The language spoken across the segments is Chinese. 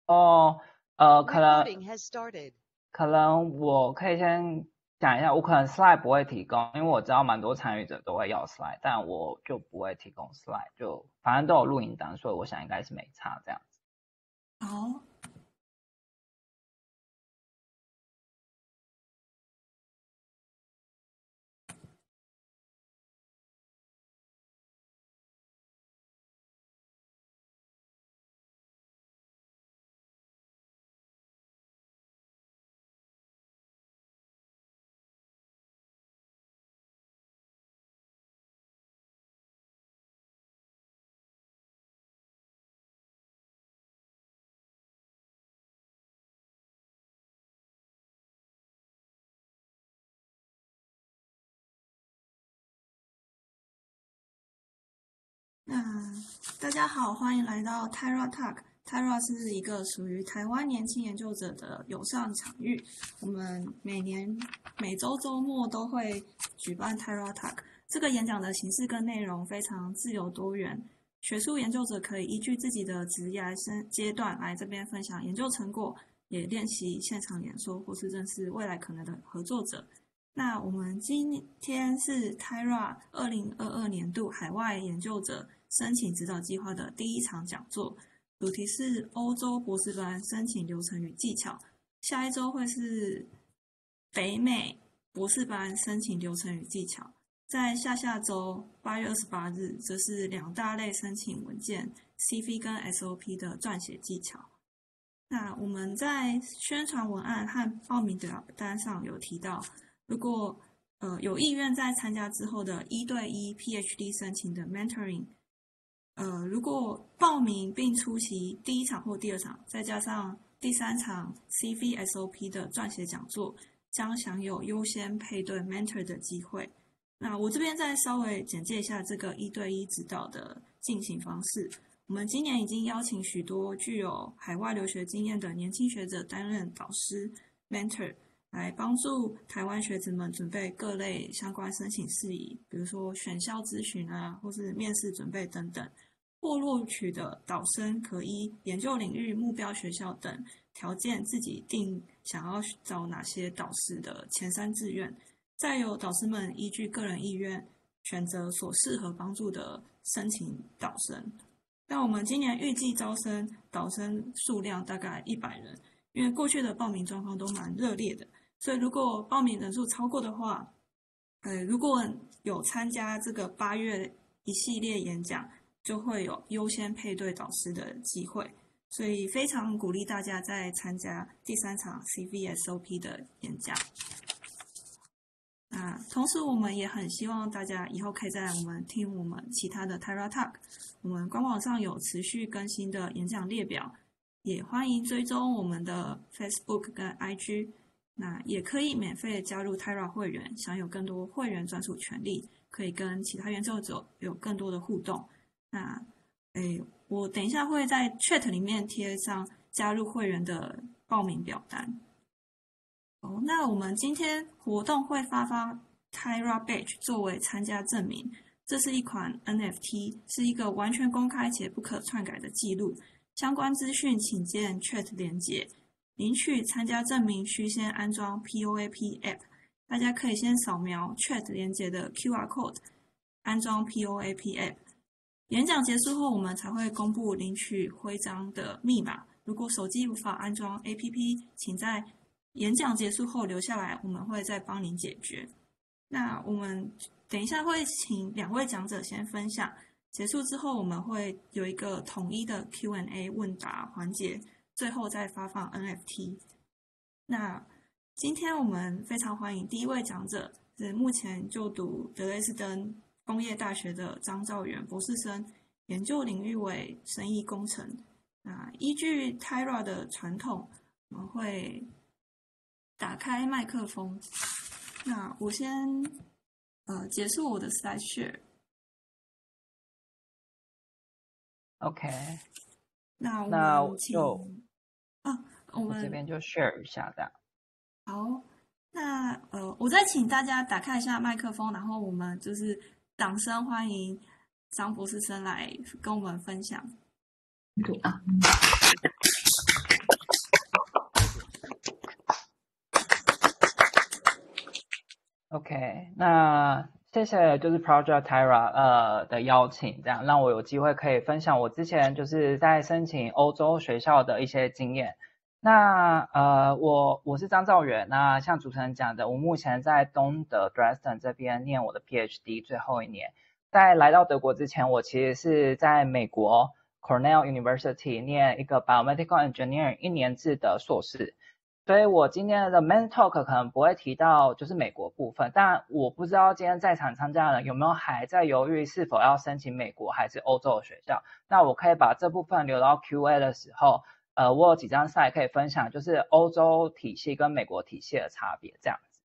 哦，可能我可以先讲一下，我可能 slide 不会提供，因为我知道蛮多参与者都会要 slide， 但我就不会提供 slide， 就反正都有录影档，所以我想应该是没差这样子。 好。大家好，欢迎来到 Tyra Talk。Tyra 是一个属于台湾年轻研究者的友善场域。我们每周周末都会举办 Tyra Talk。这个演讲的形式跟内容非常自由多元，学术研究者可以依据自己的职业阶段来这边分享研究成果，也练习现场演说或是认识未来可能的合作者。那我们今天是 Tyra 2022年度海外研究者申请指导计划的第一场讲座，主题是欧洲博士班申请流程与技巧。下一周会是北美博士班申请流程与技巧，在下周8月28日则是2大类申请文件 CV 跟 SOP 的撰写技巧。那我们在宣传文案和报名表单上有提到，如果有意愿在参加之后的1对1 PhD 申请的 mentoring，如果报名并出席第一场或第二场，再加上第3场 CV SOP 的撰写讲座，将享有优先配对 mentor 的机会。那我这边再稍微简介一下这个1对1指导的进行方式。我们今年已经邀请许多具有海外留学经验的年轻学者担任导师 mentor， 来帮助台湾学子们准备各类相关申请事宜，比如说选校咨询啊，或是面试准备等等。获录取的导生可依研究领域、目标学校等条件自己定想要找哪些导师的前3志愿，再由导师们依据个人意愿选择所适合帮助的申请导生。那我们今年预计招生导生数量大概100人，因为过去的报名状况都蛮热烈的，所以如果报名人数超过的话，如果有参加这个8月一系列演讲，就会有优先配对导师的机会，所以非常鼓励大家在参加第3场 CVSOP 的演讲。同时我们也很希望大家以后可以再来听我们其他的 Tyra Talk， 我们官网上有持续更新的演讲列表，也欢迎追踪我们的 Facebook 跟 IG， 那也可以免费加入 Tyra 会员，享有更多会员专属权利，可以跟其他研究者有更多的互动。那我等一下会在 chat 里面贴上加入会员的报名表单。那我们今天活动会发 Tyra Badge 作为参加证明，这是一款 NFT， 是一个完全公开且不可篡改的记录。相关资讯请见 chat 连结。领取参加证明需先安装 POAP App， 大家可以先扫描 chat 连结的 QR Code， 安装 POAP App。演讲结束后，我们才会公布领取徽章的密码。如果手机无法安装 APP， 请在演讲结束后留下来，我们会再帮您解决。那我们等一下会请2位讲者先分享，结束之后我们会有一个统一的 Q&A 问答环节，最后再发放 NFT。那今天我们非常欢迎第1位讲者，是目前就读德累斯登工业大学的张兆元博士生，研究领域为生意工程。那依据 Tyra 的传统，我们会打开麦克风。那我先结束我的 slide share。OK。 那我这边就 share 一下这样。 好，那我再请大家打开一下麦克风，然后我们就是掌声欢迎张博士生来跟我们分享。 那谢谢就是 Project Tyra 的邀请，这样让我有机会可以分享我之前就是在申请欧洲学校的一些经验。那我是张兆元，那像主持人讲的，我目前在东德 Dresden 这边念我的 PhD 最后一年。在来到德国之前，我其实是在美国 Cornell University 念一个 Biomedical Engineering 1年制的硕士。所以我今天的 main talk 可能不会提到就是美国部分，但我不知道今天在场参加的人有没有还在犹豫是否要申请美国还是欧洲的学校。那我可以把这部分留到 Q&A 的时候，我有几张 slide 可以分享，就是欧洲体系跟美国体系的差别这样子。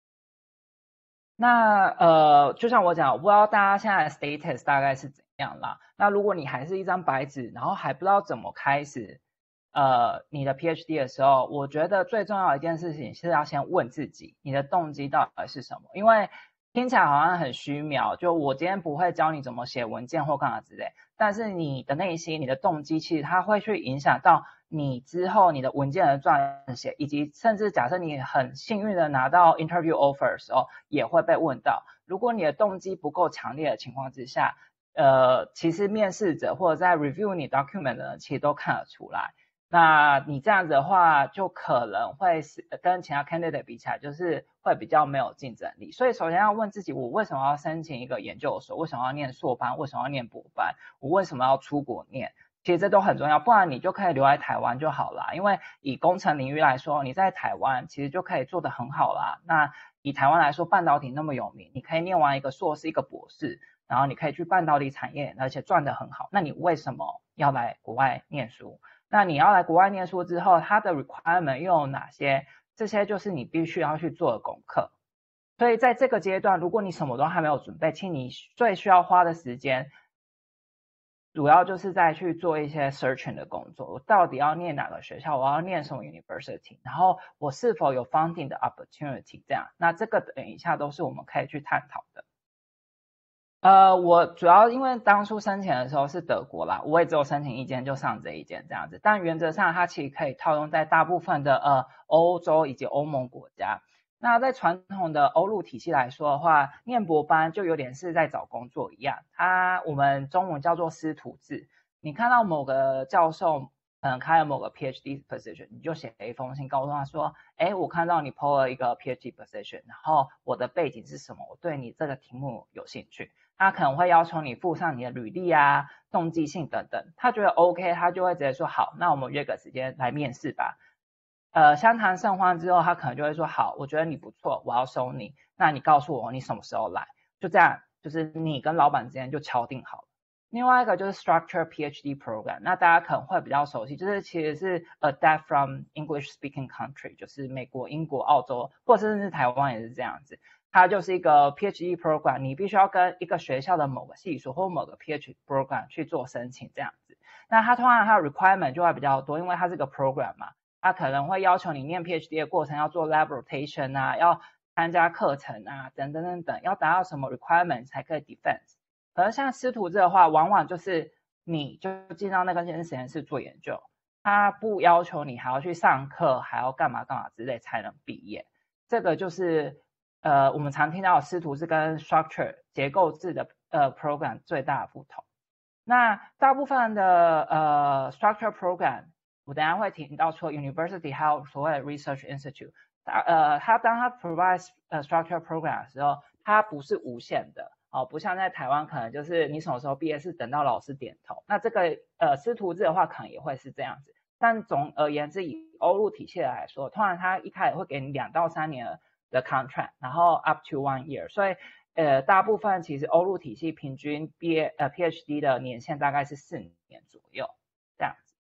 那就像我讲，我不知道大家现在的 status 大概是怎样啦。那如果你还是一张白纸，然后还不知道怎么开始你的 PhD 的时候，我觉得最重要的一件事情是要先问自己，你的动机到底是什么？因为听起来好像很虚渺，就我今天不会教你怎么写文件或干嘛之类，但是你的内心、你的动机，其实它会去影响到你之后你的文件的撰写，以及甚至假设你很幸运的拿到 interview offer 的时候，也会被问到。如果你的动机不够强烈的情况之下，其实面试者或者在 review 你 document 的人其实都看得出来。那你这样子的话，就可能会跟其他 candidate 比起来，就是会比较没有竞争力。所以首先要问自己，我为什么要申请一个研究所？为什么要念硕班？为什么要念博班？我为什么要出国念？其实这都很重要，不然你就可以留在台湾就好啦。因为以工程领域来说，你在台湾其实就可以做得很好啦。那以台湾来说，半导体那么有名，你可以念完一个硕士、一个博士，然后你可以去半导体产业，而且赚得很好。那你为什么要来国外念书？那你要来国外念书之后，它的 requirement 又有哪些？这些就是你必须要去做的功课。所以在这个阶段，如果你什么都还没有准备，请你最需要花的时间，主要就是在去做一些 searching 的工作。我到底要念哪个学校？我要念什么 university？ 然后我是否有 funding 的 opportunity？ 这样，那这个等一下都是我们可以去探讨的。我主要因为当初申请的时候是德国啦，我也只有申请一间就上这一间这样子，但原则上它其实可以套用在大部分的欧洲以及欧盟国家。那在传统的欧陆体系来说的话，念博班就有点是在找工作一样，我们中文叫做师徒制。你看到某个教授开了某个 PhD position， 你就写了一封信告诉他说，我看到你 po 了一个 PhD position， 然后我的背景是什么，我对你这个题目有兴趣。他可能会要求你附上你的履历啊、动机性等等，他觉得 OK， 他就会直接说好，那我们约个时间来面试吧。相谈甚欢之后，他可能就会说好，我觉得你不错，我要收你，那你告诉我你什么时候来，就这样，就是你跟老板之间就敲定好了。另外一个就是 Structured PhD Program， 那大家可能会比较熟悉，就是其实是 adapt from English speaking country， 就是美国、英国、澳洲，或者甚至台湾也是这样子。它就是一个 PhD program， 你必须要跟一个学校的某个系所或某个 PhD program 去做申请这样子。那它通常它的 requirement 就会比较多，因为它是个 program 嘛，它可能会要求你念 PhD 的过程要做 lab rotation 啊，要参加课程啊，等等等等，要达到什么 requirement 才可以 defense。可是像师徒制的话，往往就是你就进到那个实验室做研究，它不要求你还要去上课，还要干嘛干嘛之类才能毕业。这个就是我们常听到的师徒制跟 structure 结构制的program 最大的不同。那大部分的structure program， 我等一下会提到说 university 还有所谓的 research institute， 它当它 provide structure program 的时候，它不是无限的不像在台湾可能就是你什么时候毕业是等到老师点头。那这个师徒制的话可能也会是这样子，但总而言之以欧陆体系来说，通常它一开始会给你2到3年的 contract， 然后 up to 1 year， 所以大部分其实欧陆体系平均毕业PhD 的年限大概是4年左右这样子。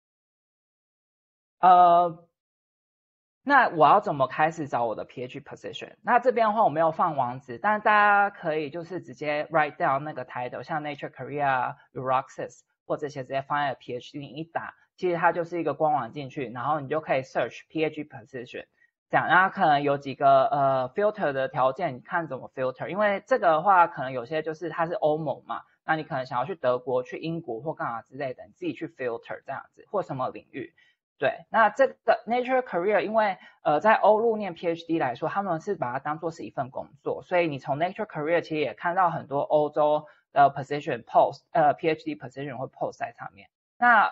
那我要怎么开始找我的 PhD position？ 那这边的话我没有放网址，但大家可以就是直接 write down 那个 title， 像 Nature Korea、Euroxis 或这些直接放在 PhD， 你一打，其实它就是一个官网进去，然后你就可以 search PhD position。这样，那可能有几个filter 的条件，你看怎么 filter， 因为这个的话可能有些就是它是欧盟嘛，那你可能想要去德国、去英国或干嘛之类的，你自己去 filter 这样子，或什么领域。 对，那这个 Nature Career， 因为在欧陆念 PhD 来说，他们是把它当做是一份工作，所以你从 Nature Career 其实也看到很多欧洲的 position post， PhD position 会 post 在上面。那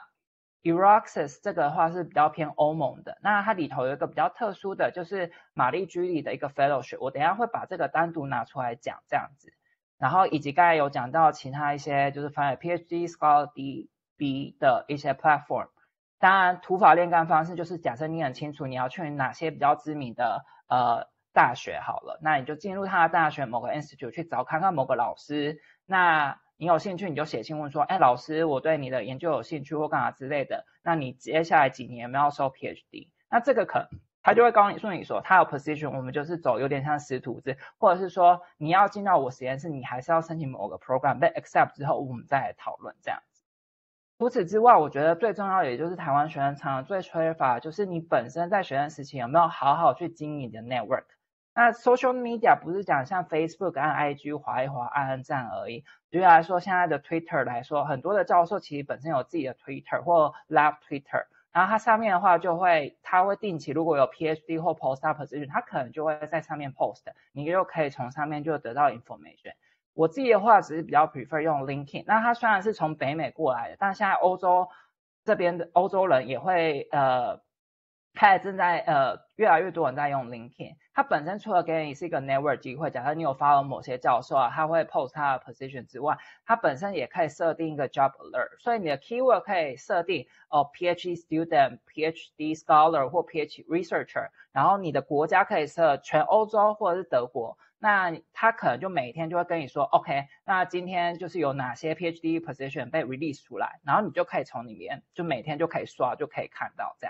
Euraxis 这个的话是比较偏欧盟的，那它里头有一个比较特殊的，就是玛丽居里的一个 fellowship， 我等一下会把这个单独拿出来讲这样子。然后以及刚才有讲到其他一些就是翻译 PhD Scholar DB 的一些 platform。当然土法炼钢方式就是假设你很清楚你要去哪些比较知名的大学好了，那你就进入他的大学某个 institute 去找看看某个老师，那你有兴趣你就写信问说，哎，老师我对你的研究有兴趣或干嘛之类的，那你接下来几年有没有要收 PhD， 那这个可能他就会告诉你说他有 position， 我们就是走有点像师徒制，或者是说你要进到我实验室你还是要申请某个 program 被 accept 之后我们再来讨论这样。除此之外，我觉得最重要的也就是台湾学生常常最缺乏，就是你本身在学生时期有没有好好去经营你的 network。那 social media 不是讲像 Facebook 按 IG 滑一滑按赞而已。举例来说，现在的 Twitter 来说，很多的教授其实本身有自己的 Twitter 或 Lab Twitter， 然后它上面的话它会定期如果有 PhD 或 Postdoc position， 它可能就会在上面 post， 你就可以从上面就得到 information。我自己的话只是比较 prefer 用 LinkedIn， 那它虽然是从北美过来的，但现在欧洲这边的欧洲人也会开始正在越来越多人在用 LinkedIn， 它本身除了给你是一个 network 机会，假设你有 follow 某些教授啊，他会 post 他的 position 之外，它本身也可以设定一个 job alert， 所以你的 keyword 可以设定PhD student、PhD scholar 或 PhD researcher， 然后你的国家可以设全欧洲或者是德国。那他可能就每天就会跟你说 OK， 那今天就是有哪些 PhD position 被 release 出来，然后你就可以从里面就每天就可以刷就可以看到这样。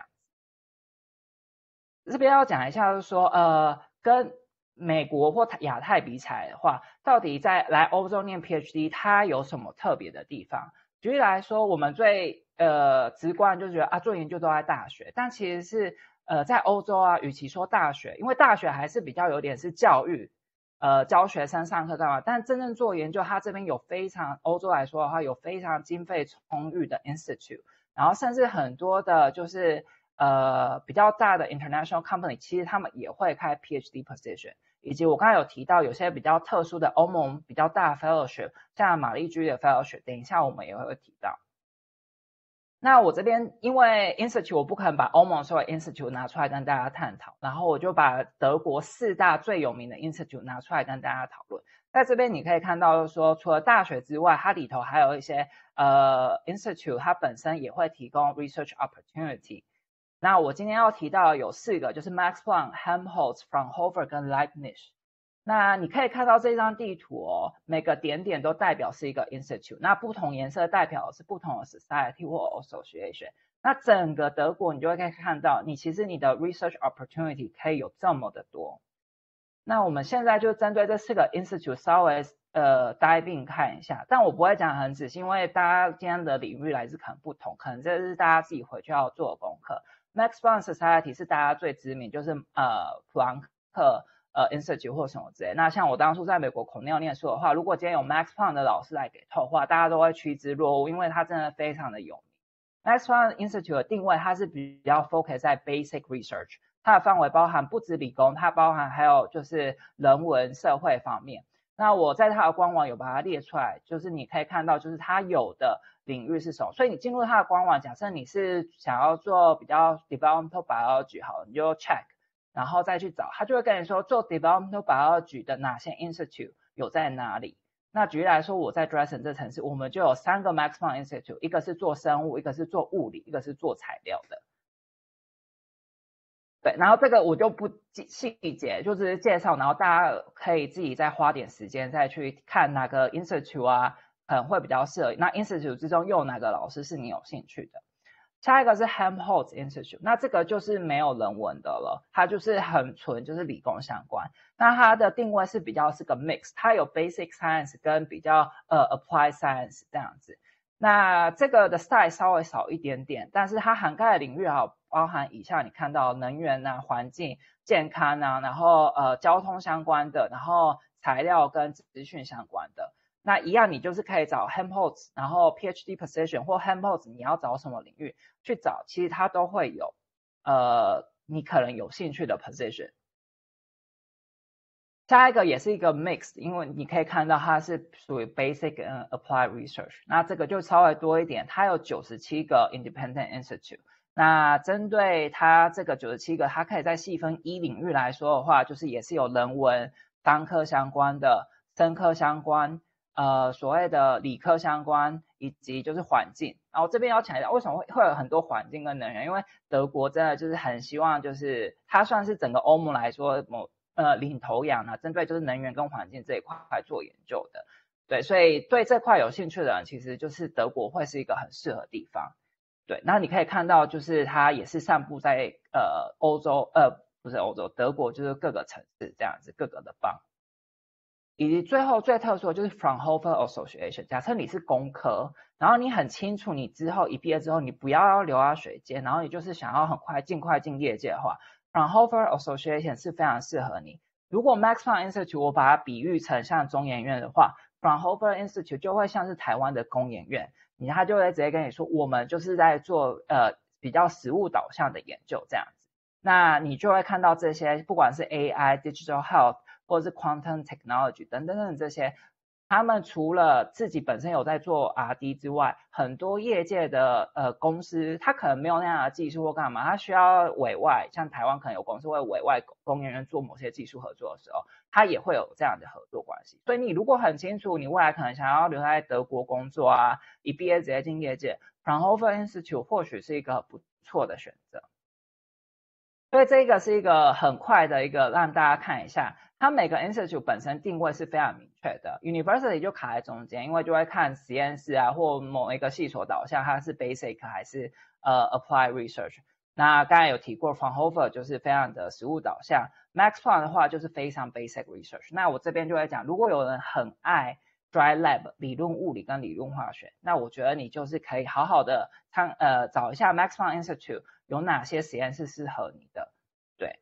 这边要讲一下就是说跟美国或亚太比起来的话，到底在来欧洲念 PhD 它有什么特别的地方。举例来说，我们最直观就觉得啊做研究都在大学，但其实是在欧洲啊，与其说大学，因为大学还是比较有点是教育教学生上课干嘛，但真正做研究它这边有欧洲来说的话有非常经费充裕的 institute， 然后甚至很多的就是比较大的 international company 其实他们也会开 PhD position， 以及我刚才有提到有些比较特殊的欧盟比较大的 fellowship， 像玛丽居的 fellowship， 等一下我们也会提到。那我这边因为 institute 我不可能把欧盟所有 institute 拿出来跟大家探讨，然后我就把德国4大最有名的 institute 拿出来跟大家讨论。在这边你可以看到说，除了大学之外，它里头还有一些institute， 它本身也会提供 research opportunity。那我今天要提到有4个，就是 Max Planck、Helmholtz、Fraunhofer 跟 Leibniz。那你可以看到这张地图哦，每个点点都代表是一个 institute， 那不同颜色代表的是不同的 society 或 association。那整个德国你就会可以看到，其实你的 research opportunity 可以有这么的多。那我们现在就针对这4个 institute 稍微dive in 看一下，但我不会讲很仔细，因为大家今天的领域来自可能不同，可能这是大家自己回去要做的功课。Max Planck Society 是大家最知名，就是普朗克institute 或什么之类。那像我当初在美国Cornell念书的话，如果今天有 Max Planck 的老师来给透的话，大家都会趋之若鹜，因为他真的非常的有名。Max Planck Institute 的定位，它是比较 focus 在 basic research， 它的范围包含不止理工，它包含还有就是人文社会方面。那我在它的官网有把它列出来，就是你可以看到就是它有的领域是什么，所以你进入它的官网，假设你是想要做比较 developmental biology 好了，你就 check， 然后再去找，它就会跟你说做 developmental biology 的哪些 institute 有在哪里。那举例来说，我在 Dresden 这城市，我们就有3个 Max Planck Institute， 一个是做生物，一个是做物理，一个是做材料的。对，然后这个我就不细节，就只是介绍，然后大家可以自己再花点时间再去看哪个 institute 啊，可能会比较适合。那 institute 之中又有哪个老师是你有兴趣的？下一个是 Helmholtz Institute， 那这个就是没有人文的了，它就是很纯，就是理工相关。那它的定位是比较是个 mix， 它有 basic science 跟比较applied science 这样子。那这个的 style 稍微少一点点，但是它涵盖的领域包含以下你看到能源啊、环境、健康啊，然后交通相关的，然后材料跟资讯相关的。 那一样你就是可以找 Helmholtz， 然后 PhD position 或 Helmholtz 你要找什么领域去找，其实它都会有你可能有兴趣的 position。下一个也是一个 mix， 因为你可以看到它是属于 basic and applied research， 那这个就稍微多一点，它有97个 independent institute。那针对它这个97个，它可以在细分一领域来说的话，就是也是有人文、商科相关的、生科相关、所谓的理科相关，以及就是环境。然后这边要强调，为什么会有很多环境跟能源？因为德国真的就是很希望，就是它算是整个欧盟来说领头羊啊，针对就是能源跟环境这一块做研究的。对，所以对这块有兴趣的人，其实就是德国会是一个很适合的地方。对，那你可以看到，就是它也是散布在欧洲，不是欧洲，德国就是各个城市这样子，各个的邦。以及最后最特殊的就是 Fraunhofer Association。假设你是工科，然后你很清楚你之后一毕业之后你不要留在水间，然后你就是想要很尽快进业界的话， Fraunhofer Association 是非常适合你。如果 Max Planck Institute 我把它比喻成像中研院的话， Fraunhofer Institute 就会像是台湾的工研院，他就会直接跟你说我们就是在做比较实务导向的研究这样子。那你就会看到这些不管是 AI、Digital Health 或者是 Quantum Technology 等等等这些，他们除了自己本身有在做 R&D 之外，很多业界的公司，他可能没有那样的技术或干嘛，他需要委外，像台湾可能有公司会委外工研院做某些技术合作的时候，他也会有这样的合作关系。所以你如果很清楚你未来可能想要留在德国工作啊，一毕业直接进业界， Fraunhofer Institute 或许是一个不错的选择。所以这个是一个很快的一个让大家看一下，它每个 institute 本身定位是非常明确的， university 就卡在中间，因为就会看实验室啊或某一个系所导向，它是 basic 还是applied research。那刚才有提过 Fraunhofer 就是非常的实务导向， Max Planck 的话就是非常 basic research。那我这边就会讲，如果有人很爱 dry lab 理论物理跟理论化学，那我觉得你就是可以好好的找一下 Max Planck Institute 有哪些实验室适合你的。对，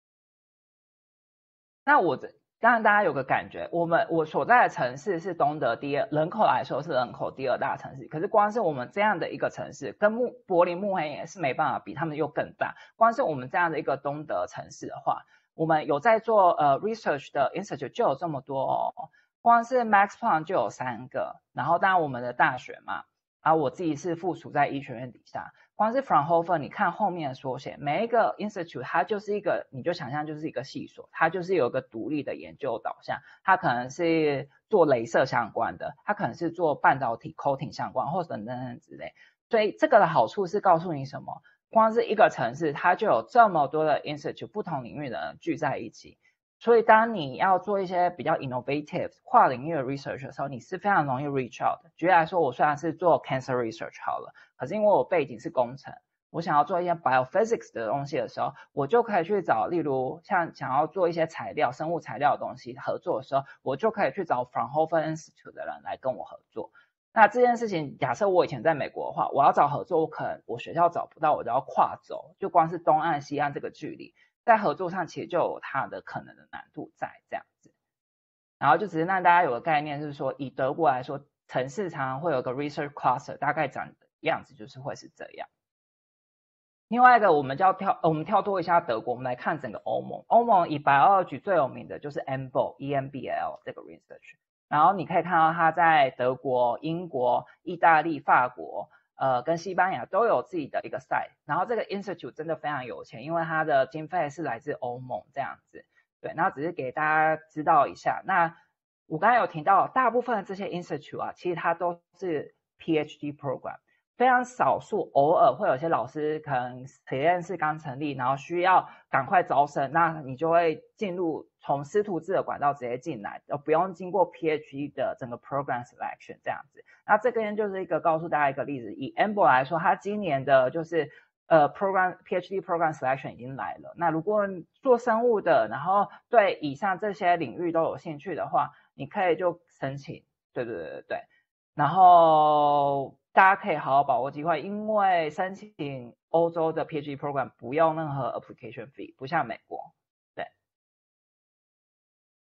那当然大家有个感觉，我所在的城市是东德人口来说是人口第2大城市，可是光是我们这样的一个城市，跟柏林慕黑也是没办法比，他们又更大。光是我们这样的一个东德城市的话，我们有在做research 的 institute 就有这么多哦，光是 Max Planck 就有3个，然后当然我们的大学嘛，我自己是附属在医学院底下。光是 Fraunhofer 你看后面的缩写，每一个 institute 它就是一个，你就想象就是一个系所，它就是有一个独立的研究导向，它可能是做雷射相关的，它可能是做半导体 coating 相关或等等之类。所以这个的好处是告诉你什么，光是一个城市它就有这么多的 institute 不同领域的人聚在一起，所以当你要做一些比较 innovative 跨领域的 research 的时候，你是非常容易 reach out 的。举例来说，我虽然是做 cancer research 好了，可是因为我背景是工程，我想要做一些 biophysics 的东西的时候，我就可以去找例如像想要做一些材料生物材料的东西合作的时候，我就可以去找 Fraunhofer Institute 的人来跟我合作。那这件事情假设我以前在美国的话，我要找合作，我学校找不到，我就要跨州，就光是东岸西岸这个距离，在合作上其实就有它的可能的难度在这样子。然后就只是让大家有个概念，是说以德国来说，城市常常会有个 research cluster， 大概长的样子就是会是这样。另外一个我们跳脱一下德国，我们来看整个欧盟。欧盟以 biology 最有名的就是 EMBL 这个 research， 然后你可以看到它在德国、英国、意大利、法国跟西班牙都有自己的一个 site， 然后这个 institute 真的非常有钱，因为它的经费是来自欧盟这样子。对，然后只是给大家知道一下。那我刚才有提到，大部分的这些 institute 其实它都是 PhD program， 非常少数偶尔会有些老师可能实验室刚成立，然后需要赶快招生，那你就会进入从师徒制的管道直接进来，不用经过 PhD 的整个 program selection 这样子。那这边就是告诉大家一个例子，以 EMBL 来说，它今年的就是PhD program selection 已经来了。那如果做生物的，然后对以上这些领域都有兴趣的话，你可以就申请。对。然后大家可以好好把握机会，因为申请欧洲的 PhD program 不用任何 application fee， 不像美国。对。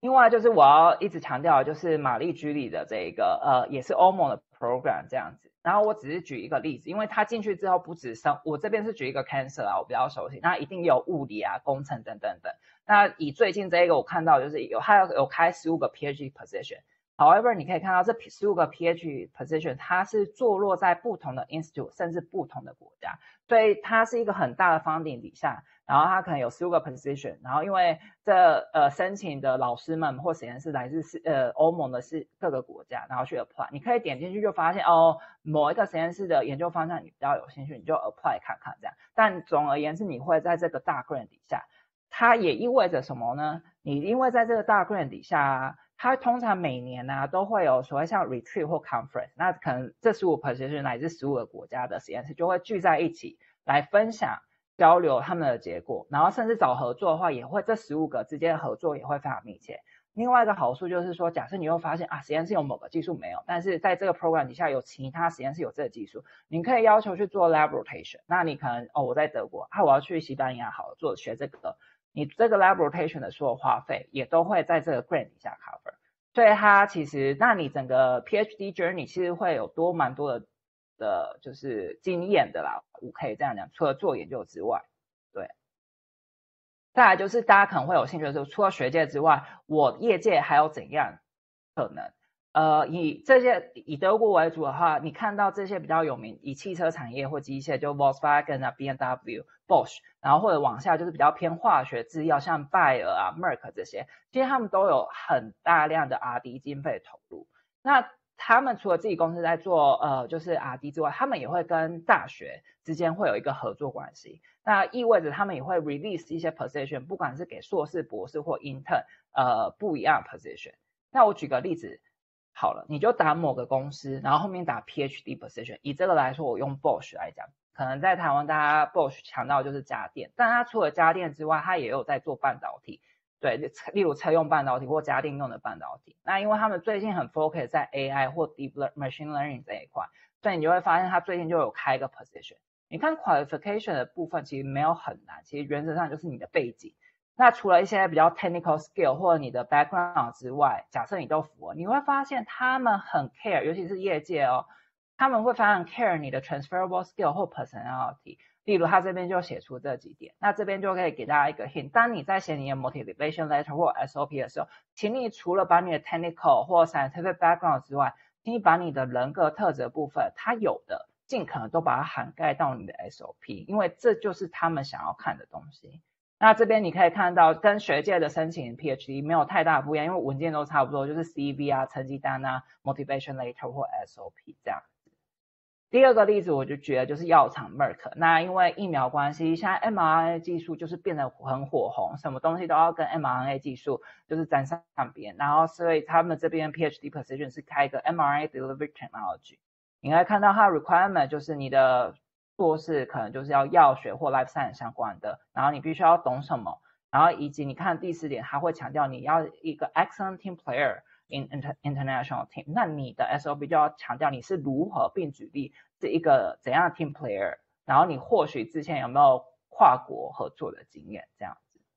另外就是我要一直强调的就是玛丽居里的这一个也是欧盟的 program 这样子。然后我只是举一个例子，因为他进去之后不止我这边是举一个 cancer 啊，我比较熟悉，那一定有物理啊、工程等等等。那以最近这一个我看到就是他有开15个 PhD position。However， 你可以看到这15个 PhD position 它是坐落在不同的 institute， 甚至不同的国家，所以它是一个很大的 funding 底下，然后它可能有15个 position， 然后因为申请的老师们或实验室来自欧盟的各个国家，然后去 apply， 你可以点进去就发现某一个实验室的研究方向你比较有兴趣，你就 apply 看看这样。但总而言之，你会在这个大 grant 底下，它也意味着什么呢？你因为在这个大 grant 底下它通常每年都会有所谓像 retreat 或 conference， 那可能这15 position 来自15个国家的实验室就会聚在一起来分享交流他们的结果，然后甚至找合作的话也会这15个之间的合作也会非常密切。另外一个好处就是说，假设你又发现实验室有某个技术没有，但是在这个 program 底下有其他实验室有这个技术，你可以要求去做 lab rotation。那你可能我在德国我要去西班牙好了学这个，你这个 lab rotation 的所有花费也都会在这个 grant 底下 cover。所以它其实，那你整个 PhD journey 其实会有蛮多的就是经验的啦，我可以这样讲，除了做研究之外，对。再来就是大家可能会有兴趣的是，除了学界之外，我业界还有怎样可能？以德国为主的话，你看到这些比较有名，以汽车产业或机械，就 Volkswagen 啊、BMW、Bosch， 然后或者往下就是比较偏化学制药，像拜耳啊、Merck 这些，其实他们都有很大量的 R&D 经费投入。那他们除了自己公司在做就是 R&D 之外，他们也会跟大学之间会有一个合作关系。那意味着他们也会 release 一些 position， 不管是给硕士、博士或 intern， 不一样的 position。那我举个例子好了，你就打某个公司，然后后面打 PhD position。以这个来说，我用 Bosch 来讲，可能在台湾大家 Bosch 强调就是家电，但它除了家电之外，它也有在做半导体。对，例如车用半导体或家电用的半导体。那因为他们最近很 focus 在 AI 或 Deep Machine Learning 这一块，所以你就会发现他最近就有开一个 position。你看 qualification 的部分其实没有很难，其实原则上就是你的背景。那除了一些比较 technical skill 或者你的 background 之外，假设你都符合，你会发现他们很 care， 尤其是业界他们会非常 care 你的 transferable skill 或 personality。例如他这边就写出这几点，那这边就可以给大家一个 hint。当你在写你的 motivation letter 或 SOP 的时候，请你除了把你的 technical 或 scientific background 之外，请你把你的人格特质的部分，它有的尽可能都把它涵盖到你的 SOP， 因为这就是他们想要看的东西。那这边你可以看到跟学界的申请 PhD 没有太大不一样，因为文件都差不多，就是 CV 啊、成绩单啊、motivation letter 或 SOP 这样。第二个例子我就觉得就是药厂 Merck。那因为疫苗关系，现在 mRNA 技术就是变得很火红，什么东西都要跟 mRNA 技术就是沾上边，然后所以他们这边 PhD position 是开一个 mRNA delivery technology。你可以看到它的 requirement 就是你的硕士可能就是要药学或 life science 相关的，然后你必须要懂什么，然后以及你看第4点，他会强调你要一个 excellent team player。in international team， 那你的 SOP 就要强调你是如何并举例是一个怎样的 team player， 然后你或许之前有没有跨国合作的经验这样子。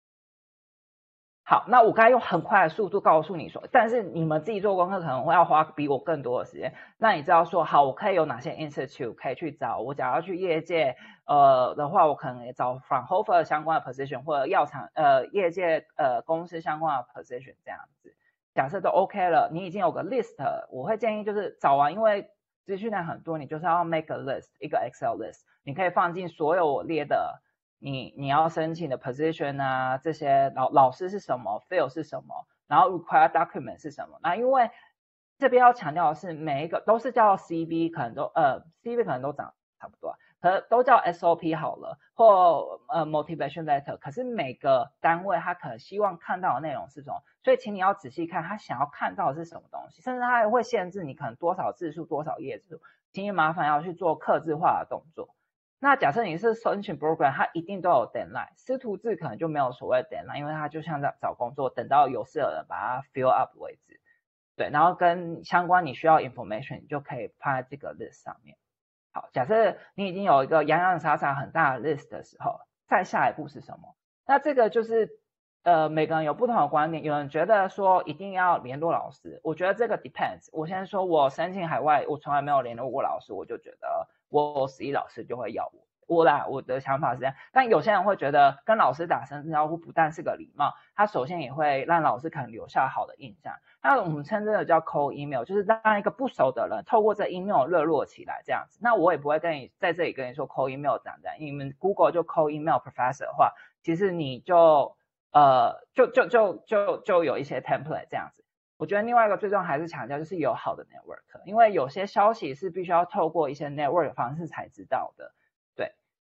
好，那我刚才用很快的速度告诉你说，但是你们自己做功课可能会要花比我更多的时间。那你知道说，好，我可以有哪些 institute 可以去找？我假如要去业界的话，我可能也找 Fraunhofer 相关的 position， 或者药厂业界公司相关的 position 这样子。假设都 OK 了，你已经有个 list， 我会建议就是找完，因为资讯量很多，你就是要 make a list， 一个 Excel list， 你可以放进所有我列的你要申请的 position 啊，这些老师是什么 ，field 是什么，然后 required document 是什么。那因为这边要强调的是每一个都是叫 CV， 可能都CV 可能都长差不多，可都叫 SOP 好了，或motivation letter， 可是每个单位他可能希望看到的内容是什么，所以请你要仔细看他想要看到的是什么东西，甚至他还会限制你可能多少字数多少页数，请你麻烦要去做客制化的动作。那假设你是申请 program， 它一定都有 deadline， 师徒制可能就没有所谓 deadline， 因为它就像在找工作，等到有事的人把它 fill up 为止。对，然后跟相关你需要 information， 你就可以放在这个 list 上面。好，假设你已经有一个洋洋洒洒很大的 list 的时候，再下一步是什么？那这个就是每个人有不同的观点，有人觉得说一定要联络老师，我觉得这个 depends。我先说，我申请海外，我从来没有联络过老师，我就觉得我实习老师就会要我。我的想法是这样，但有些人会觉得跟老师打声招呼不但是个礼貌，他首先也会让老师可能留下好的印象。那我们称这个叫 cold email， 就是让一个不熟的人透过这 email 热络起来这样子。那我也不会跟你在这里跟你说 cold email 长这样，你们 Google 就 cold email professor 的话，其实你就就有一些 template 这样子。我觉得另外一个最重要还是强调就是有好的 network， 因为有些消息是必须要透过一些 network 的方式才知道的。对，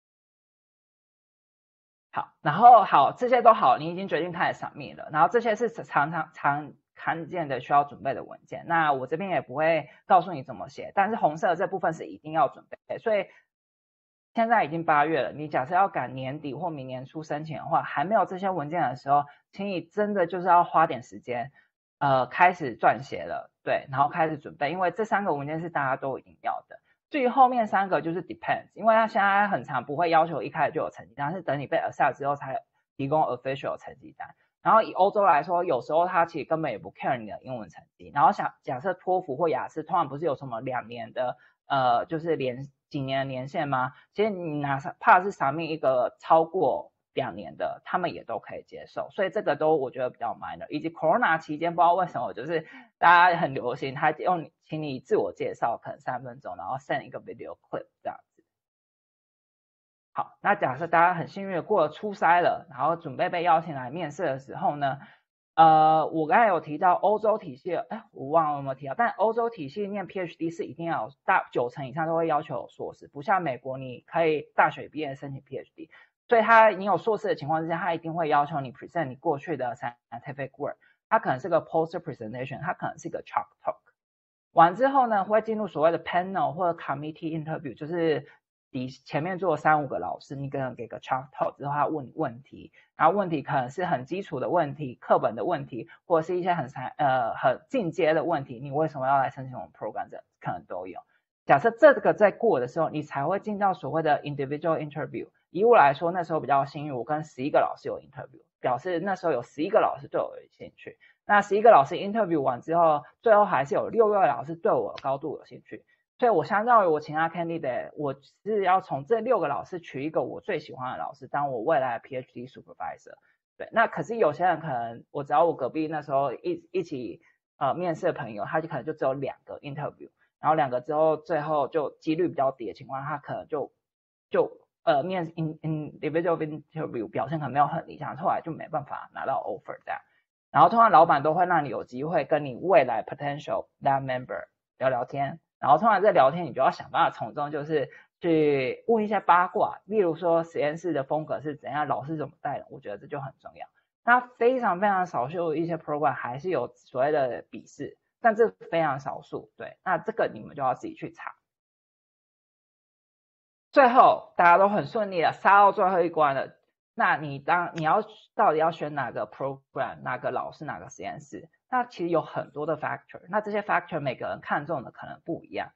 好，然后好，这些都好，你已经决定开始submit了，然后这些是常看见的需要准备的文件。那我这边也不会告诉你怎么写，但是红色的这部分是一定要准备。所以现在已经8月了，你假设要赶年底或明年初申请的话，还没有这些文件的时候，请你真的就是要花点时间，开始撰写了，对，然后开始准备，因为这3个文件是大家都一定要的。至于后面3个就是 depends， 因为他现在很常不会要求一开始就有成绩单，是等你被 accept 之后才提供 official 成绩单。然后以欧洲来说，有时候他其实根本也不 care 你的英文成绩。然后假设托福或雅思，通常不是有什么2年的就是几年的年限吗？其实你哪怕是 submit 一个超过2年的，他们也都可以接受。所以这个都我觉得比较 minor。以及 Corona 期间，不知道为什么就是大家很流行，他请你自我介绍，可能3分钟，然后 send 一个 video clip 这样子。好，那假设大家很幸运的过了初筛了，然后准备被邀请来面试的时候呢，我刚才有提到欧洲体系，我忘了有没有提到，但欧洲体系念 PhD 是一定要有90%以上都会要求有硕士，不像美国你可以大学毕业申请 PhD， 所以你有硕士的情况之下，他一定会要求你 present 你过去的 scientific work， 它可能是个 poster presentation， 它可能是一个 chalk talk。完之后呢，会进入所谓的 panel 或者 committee interview， 就是前面坐3-5个老师，你可能给个 chalk talk 之后，他问问题，然后问题可能是很基础的问题、课本的问题，或者是一些很进阶的问题，你为什么要来申请我们 program， 这可能都有。假设这个在过的时候，你才会进到所谓的 individual interview。以我来说，那时候比较幸运，我跟11个老师有 interview， 表示那时候有11个老师对我有兴趣。那11个老师 interview 完之后，最后还是有6位老师对我高度有兴趣。所以我相较于我其他 candidate， 我是要从这6个老师取一个我最喜欢的老师当我未来的 PhD supervisor。对，那可是有些人可能我找我隔壁那时候一起面试的朋友，他就可能就只有2个 interview， 然后2个之后最后就几率比较低的情况，他可能就面 individual interview 表现可能没有很理想，后来就没办法拿到 offer 这样。然后通常老板都会让你有机会跟你未来 potential lab member 聊聊天。然后通常在聊天，你就要想办法从中就是去问一些八卦，例如说实验室的风格是怎样，老师怎么带的，我觉得这就很重要。那非常非常少数一些 program 还是有所谓的笔试，但这非常少数，对，那这个你们就要自己去查。最后大家都很顺利了，杀到最后一关了，那你到底要选哪个 program， 哪个老师，哪个实验室？那其实有很多的 factor， 那这些 factor 每个人看重的可能不一样。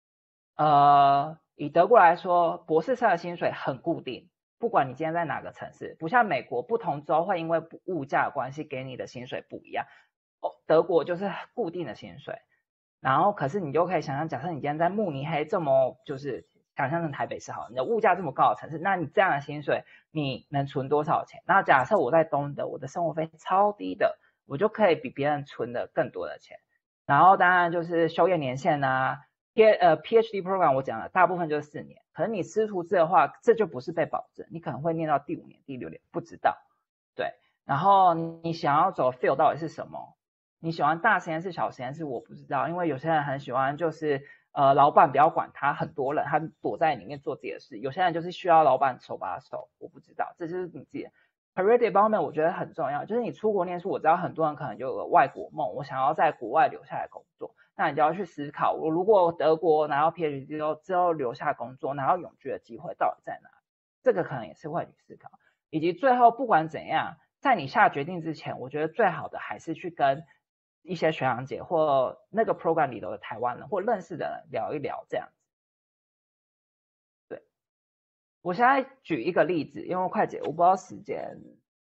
以德国来说，博士生的薪水很固定，不管你今天在哪个城市，不像美国不同州会因为物价的关系给你的薪水不一样。德国就是固定的薪水，然后可是你就可以想象，假设你今天在慕尼黑这么就是想象成台北市好，你的物价这么高的城市，那你这样的薪水你能存多少钱？那假设我在东德，我的生活费超低的，我就可以比别人存的更多的钱。然后当然就是修业年限啊，PhD program 我讲了，大部分就是4年，可是你师徒制的话，这就不是被保证，你可能会念到第5年、第6年，不知道。对，然后你想要走 field 到底是什么？你喜欢大实验室、小实验室，我不知道，因为有些人很喜欢就是老板不要管他，很多人他躲在里面做自己的事，有些人就是需要老板手把手，我不知道，这就是你自己的。career development 我觉得很重要，就是你出国念书，我知道很多人可能就有个外国梦，我想要在国外留下来工作，那你就要去思考，我如果德国拿到 PhD 之后留下工作，拿到永居的机会到底在哪里？这个可能也是会去思考，以及最后不管怎样，在你下决定之前，我觉得最好的还是去跟一些学长姐或那个 program 里头的台湾人或认识的人聊一聊这样子。对，我现在举一个例子，因为快我不知道时间，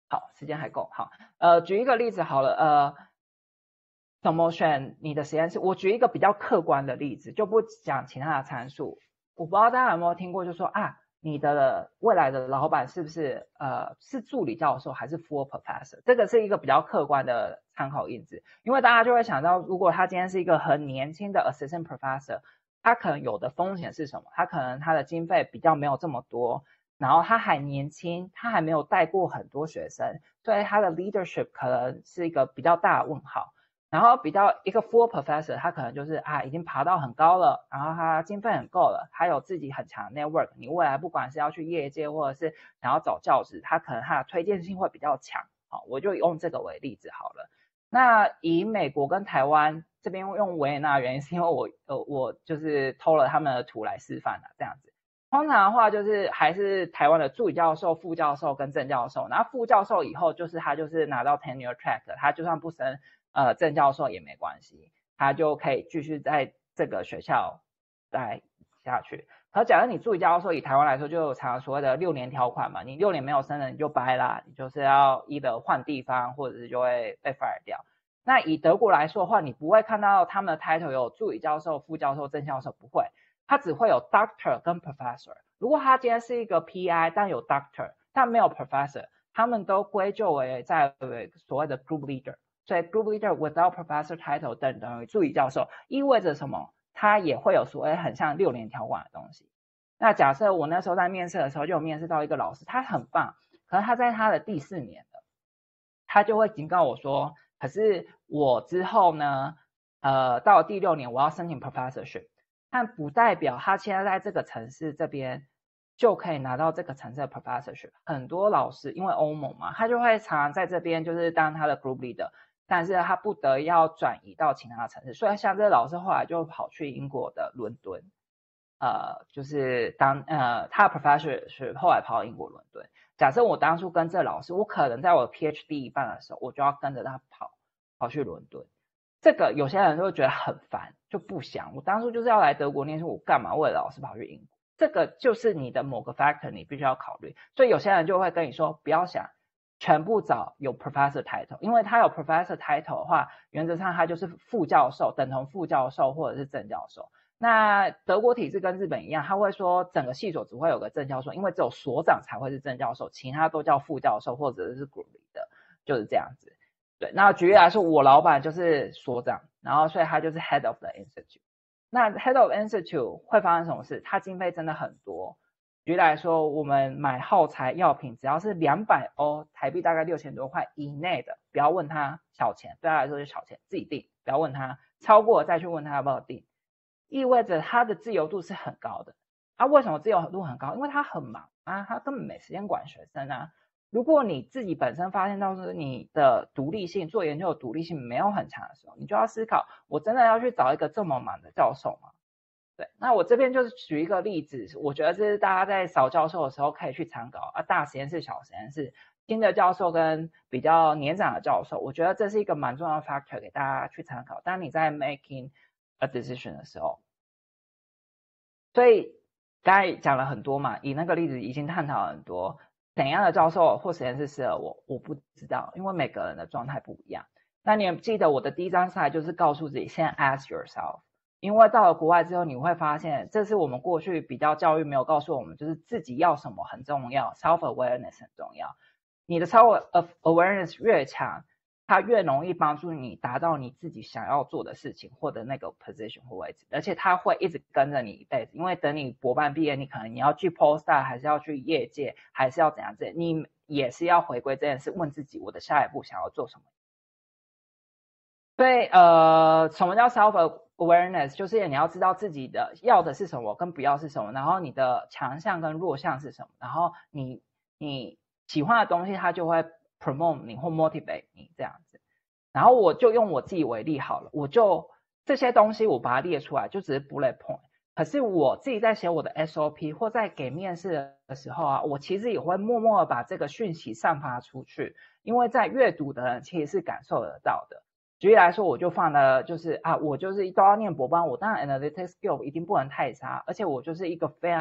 好，时间还够。好，举一个例子好了，怎么选你的实验室？我举一个比较客观的例子，就不讲其他的参数。我不知道大家有没有听过，就说啊，你的未来的老板是不是是助理教授还是 full professor？这个是一个比较客观的参考因子，因为大家就会想到，如果他今天是一个很年轻的 assistant professor，他可能有的风险是什么？他可能他的经费比较没有这么多，然后他还年轻，他还没有带过很多学生，所以他的 leadership 可能是一个比较大的问号。然后比较一个 full professor，他可能就是已经爬到很高了，然后他经费很够了，他有自己很强的 network， 你未来不管是要去业界或者是想要找教职，他可能他的推荐性会比较强。好，我就用这个为例子好了。那以美国跟台湾这边用维也纳的原因是因为我就是偷了他们的图来示范这样子。通常的话就是还是台湾的助理教授、副教授跟正教授，然后副教授以后就是他就是拿到 tenure track， 他就算不升正教授也没关系，他就可以继续在这个学校待下去。可假如你助理教授以台湾来说，就有常所谓的6年条款嘛，你6年没有升了你就掰啦，你就是要either换地方，或者是就会被 fire 掉。那以德国来说的话，你不会看到他们的 title 有助理教授、副教授、正教授，不会，他只会有 doctor 跟 professor。如果他今天是一个 PI， 但有 doctor， 但没有 professor， 他们都归咎为在所谓的 group leader。所以 group leader without professor title 等于助理教授，意味着什么？他也会有所谓很像6年条款的东西。那假设我那时候在面试的时候就有面试到一个老师，他很棒，可是他在他的第4年了，他就会警告我说，可是我之后呢，到了第6年我要申请 professorship， 但不代表他现在在这个城市这边就可以拿到这个城市的 professorship。很多老师因为欧盟嘛，他就会常常在这边就是当他的 group leader， 但是他不得要转移到其他的城市，所以像这个老师后来就跑去英国的伦敦，就是当他的 professorship 后来跑到英国伦敦。假设我当初跟这老师，我可能在我的 PhD 一半的时候，我就要跟着他跑去伦敦。这个有些人就会觉得很烦，就不想。我当初就是要来德国念书，我干嘛为了老师跑去英国？这个就是你的某个 factor， 你必须要考虑。所以有些人就会跟你说，不要想全部找有 professor title， 因为他有 professor title 的话，原则上他就是副教授，等同副教授或者是正教授。那德国体制跟日本一样，他会说整个系所只会有个正教授，因为只有所长才会是正教授，其他都叫副教授或者是 group leader，就是这样子。对，那举例来说，我老板就是所长，然后所以他就是 head of the institute。那 head of institute 会发生什么事？他经费真的很多。举例来说，我们买耗材药品，只要是200欧，台币大概6000多块以内的，不要问他小钱，对他来说是小钱，自己定，不要问他，超过再去问他要不要定。意味着他的自由度是很高的。为什么自由度很高？因为他很忙他根本没时间管学生如果你自己本身发现到是你的独立性，做研究的独立性没有很强的时候，你就要思考，我真的要去找一个这么忙的教授吗？对，那我这边就是举一个例子，我觉得这是大家在找教授的时候可以去参考大实验室、小实验室，新的教授跟比较年长的教授，我觉得这是一个蛮重要的 factor 给大家去参考。当你在 making a decision 的时候，所以刚才讲了很多嘛，以那个例子已经探讨了很多，怎样的教授或实验室适合我不知道，因为每个人的状态不一样。那你也记得我的第一张 slide 就是告诉自己，先 ask yourself， 因为到了国外之后，你会发现这是我们过去比较教育没有告诉我们，就是自己要什么很重要， self awareness 很重要。你的 self awareness 越强，它越容易帮助你达到你自己想要做的事情，或者那个 position 或位置，而且它会一直跟着你一辈子。因为等你博班毕业，你可能你要去 postdoc， 还是要去业界，还是要怎样子，你也是要回归这件事，问自己我的下一步想要做什么。所以什么叫 self awareness？ 就是你要知道自己的要的是什么跟不要是什么，然后你的强项跟弱项是什么，然后你喜欢的东西它就会 promote 你或 motivate 你这样子。然后我就用我自己为例好了，我就这些东西我把它列出来，就只是 bullet point。可是我自己在写我的 SOP 或在给面试的时候我其实也会默默的把这个讯息散发出去，因为在阅读的人其实是感受得到的。举例来说，我就放了就是我就是都要念博班，我当然 analytics skill 一定不能太差，而且我就是一个非常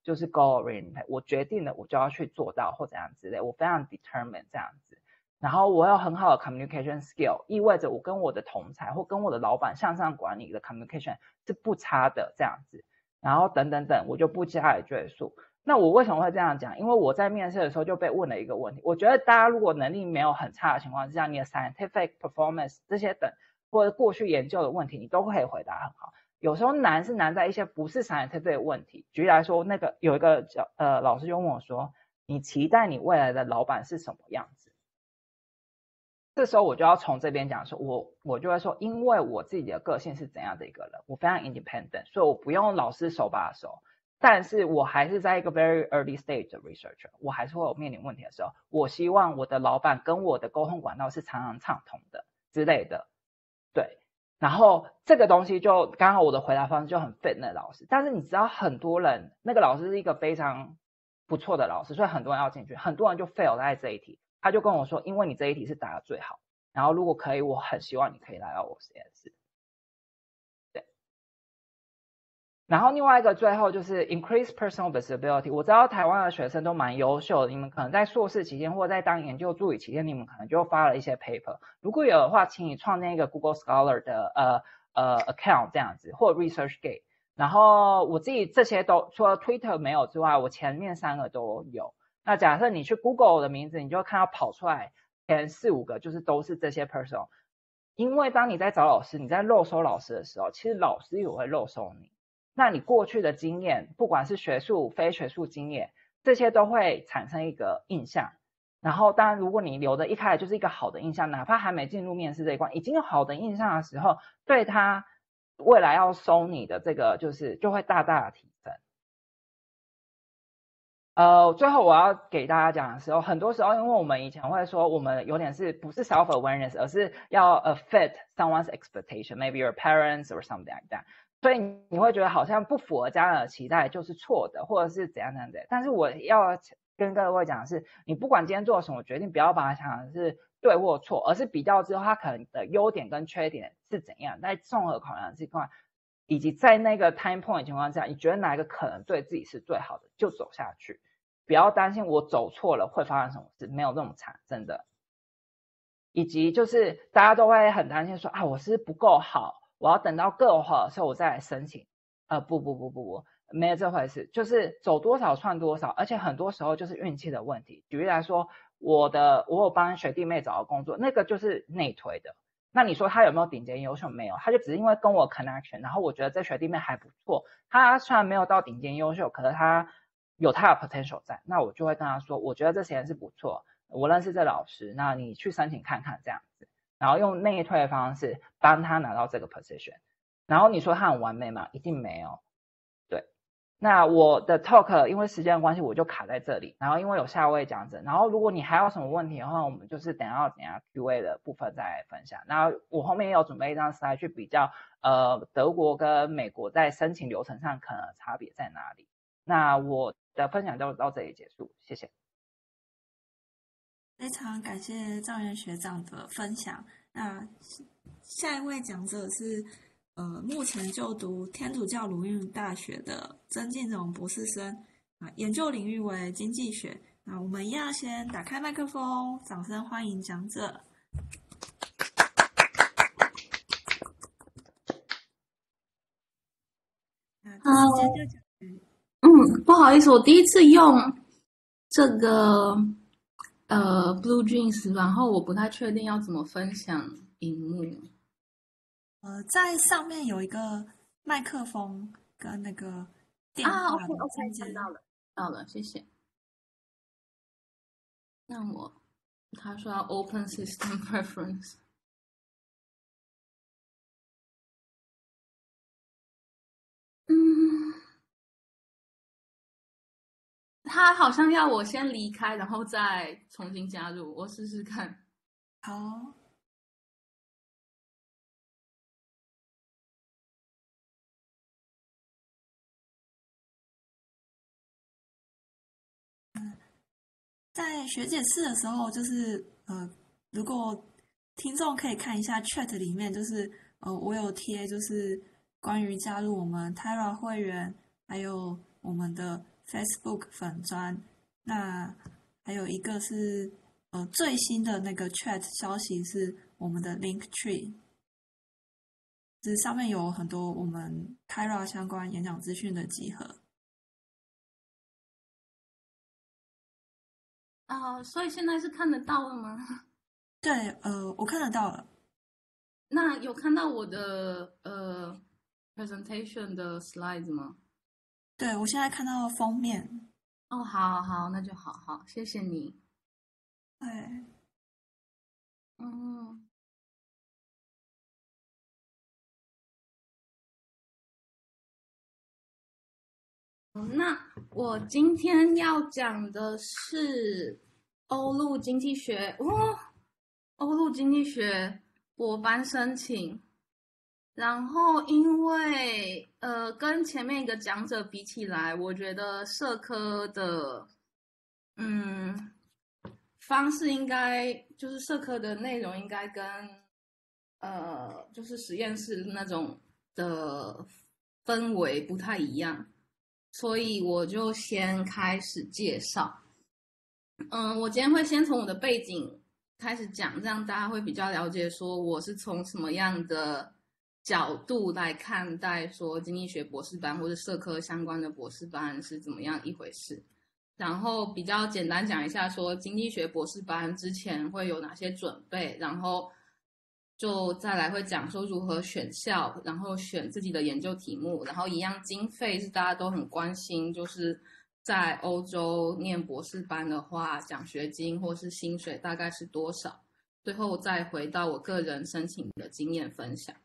就是 goal oriented， 我决定了我就要去做到或怎样之类，我非常 determined 这样子。然后我有很好的 communication skill， 意味着我跟我的同才或跟我的老板向上管理的 communication 是不差的这样子。然后等等等，我就不加以赘述。那我为什么会这样讲？因为我在面试的时候就被问了一个问题。我觉得大家如果能力没有很差的情况之下，你的 scientific performance 这些等或者过去研究的问题，你都可以回答很好。有时候难是难在一些不是 scientific 的问题。举例来说，那个有一个老师就问我说：“你期待你未来的老板是什么样子？”这时候我就要从这边讲说，我就会说，因为我自己的个性是怎样的一个人，我非常 independent， 所以我不用老师手把手，但是我还是在一个 very early stage 的 researcher， 我还是会有面临问题的时候，我希望我的老板跟我的沟通管道是常常畅通的之类的，对。然后这个东西就刚好我的回答方式就很 fit 那个老师，但是你知道很多人那个老师是一个非常不错的老师，所以很多人要进去，很多人就 fail 在这一题。他就跟我说，因为你这一题是答的最好，然后如果可以，我很希望你可以来到我实验室。对。然后另外一个最后就是 increase personal visibility。我知道台湾的学生都蛮优秀的，你们可能在硕士期间或在当研究助理期间，你们可能就发了一些 paper。如果有的话，请你创建一个 Google Scholar 的account 这样子，或 ResearchGate。然后我自己这些都除了 Twitter 没有之外，我前面3个都有。那假设你去 Google 的名字，你就看到跑出来前4、5个就是都是这些 person。因为当你在找老师，你在漏收老师的时候，其实老师也会漏收你。那你过去的经验，不管是学术、非学术经验，这些都会产生一个印象。然后当然如果你留的一开始就是一个好的印象，哪怕还没进入面试这一关，已经有好的印象的时候，对他未来要收你的这个就会大大的提升。最后我要给大家讲的时候，很多时候因为我们以前会说我们有点是不是 self awareness， 而是要fit someone's expectation，maybe your parents or something like that， 所以你会觉得好像不符合家人的期待就是错的，或者是怎样怎样的。但是我要跟各位讲的是，你不管今天做什么决定，不要把它想成是对或错，而是比较之后它可能的优点跟缺点是怎样，在综合考量这块，以及在那个 time point 情况下，你觉得哪一个可能对自己是最好的，就走下去。不要担心我走错了会发生什么事，没有这么惨，真的。以及就是大家都会很担心说啊，我是不够好，我要等到够好的时候我再来申请。不，没有这回事，就是走多少算多少，而且很多时候就是运气的问题。举例来说，我有帮学弟妹找到工作，那个就是内推的。那你说他有没有顶尖优秀？没有，他就只是因为跟我 connection， 然后我觉得这学弟妹还不错，他虽然没有到顶尖优秀，可是他有他的 potential 在，那我就会跟他说，我觉得这实验室不错，我认识这老师，那你去申请看看这样子，然后用内推的方式帮他拿到这个 position。然后你说他很完美吗？一定没有。对，那我的 talk 因为时间的关系我就卡在这里，然后因为有下位讲者，然后如果你还有什么问题的话，我们就是等一下 Q&A 的部分再分享。然后我后面也有准备一张 slide 去比较德国跟美国在申请流程上可能差别在哪里。那我的分享就到这里结束，谢谢。 非常感谢赵元学长的分享。那下一位讲者是目前就读天主教鲁运大学的曾敬荣博士生，研究领域为经济学。那我们一样先打开麦克风，掌声欢迎讲者。 不好意思，我第一次用这个Blue Jeans， 然后我不太确定要怎么分享荧幕。 在上面有一个麦克风跟那个电话的中间。 到了，谢谢。那他说要 Open System Preference。他好像要我先离开，然后再重新加入，我试试看。 好。在学姐试的时候，就是如果听众可以看一下 chat 里面，就是我有贴，就是关于加入我们 Tyra 会员，还有我们的 Facebook 粉专，那还有一个是最新的那个 Chat 消息是我们的 Linktree，这上面有很多我们 Tyra 相关演讲资讯的集合。 所以现在是看得到了吗？ 对，我看得到了。 那有看到我的presentation 的 slides 吗？ 对，我现在看到封面。 哦，好好，那就好，谢谢你。 对， 嗯，那我今天要讲的是欧陆经济学，欧陆经济学博班申请。然后因为跟前面一个讲者比起来，我觉得社科的方式应该就是社科的内容应该跟就是实验室那种的氛围不太一样，所以我就先开始介绍。我今天会先从我的背景开始讲，这样大家会比较了解说我是从什么样的角度来看待说经济学博士班或者社科相关的博士班是怎么样一回事。然后比较简单讲一下说经济学博士班之前会有哪些准备，然后就再来会讲说如何选校，然后选自己的研究题目，然后一样经费是大家都很关心，就是在欧洲念博士班的话，奖学金或是薪水大概是多少，最后再回到我个人申请的经验分享。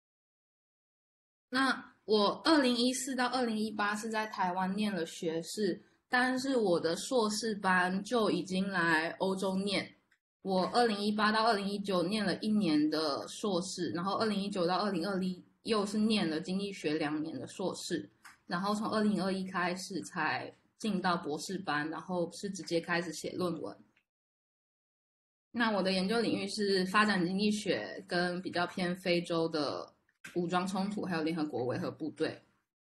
那我2014到2018是在台湾念了学士，但是我的硕士班就已经来欧洲念。我2018到2019念了1年的硕士，然后2019到2020又是念了经济学2年的硕士，然后从2021开始才进到博士班，然后是直接开始写论文。那我的研究领域是发展经济学跟比较偏非洲的武装冲突，还有联合国维和部队。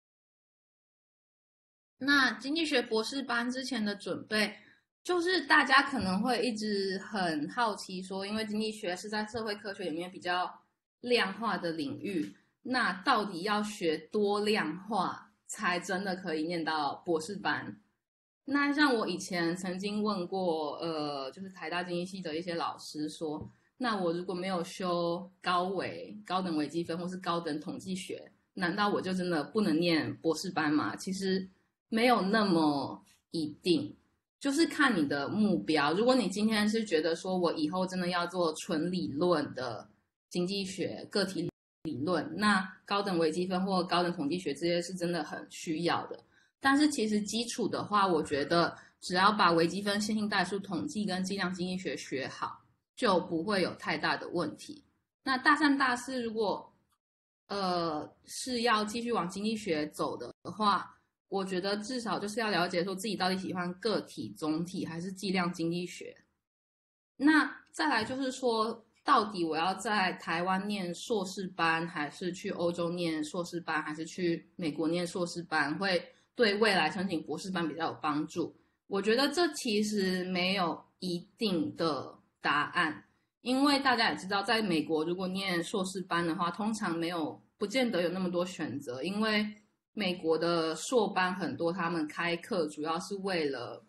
那经济学博士班之前的准备，就是大家可能会一直很好奇说，因为经济学是在社会科学里面比较量化的领域，那到底要学多量化才真的可以念到博士班？那像我以前曾经问过，就是台大经济系的一些老师说，那我如果没有修高等微积分或是高等统计学，难道我就真的不能念博士班吗？其实没有那么一定，就是看你的目标。如果你今天是觉得说我以后真的要做纯理论的经济学、个体理论，那高等微积分或高等统计学这些是真的很需要的。但是其实基础的话，我觉得只要把微积分、线性代数、统计跟计量经济学学好，就不会有太大的问题。那大3、大4如果是要继续往经济学走的话，我觉得至少就是要了解说自己到底喜欢个体、总体还是计量经济学。那再来就是说，到底我要在台湾念硕士班，还是去欧洲念硕士班，还是去美国念硕士班，会对未来申请博士班比较有帮助？我觉得这其实没有一定的答案，因为大家也知道，在美国如果念硕士班的话，通常不见得有那么多选择，因为美国的硕班很多，他们开课主要是为了，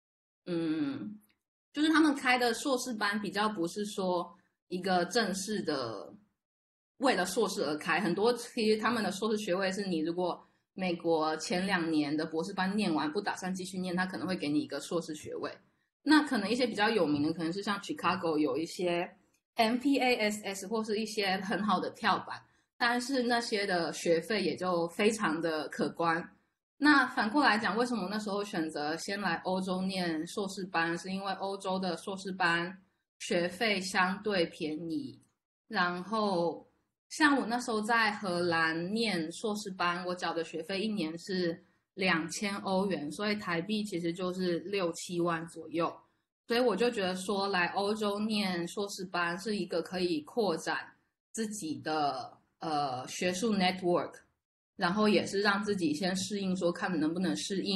就是他们开的硕士班比较不是说一个正式的为了硕士而开，很多其实他们的硕士学位是你如果美国前2年的博士班念完不打算继续念，他可能会给你一个硕士学位。那可能一些比较有名的，可能是像 Chicago 有一些 MPASS 或是一些很好的跳板，但是那些的学费也就非常的可观。那反过来讲，为什么那时候选择先来欧洲念硕士班，是因为欧洲的硕士班学费相对便宜。然后像我那时候在荷兰念硕士班，我缴的学费1年是2000欧元，所以台币其实就是6、7万左右。所以我就觉得说来欧洲念硕士班是一个可以扩展自己的学术 network， 然后也是让自己先适应说看能不能适应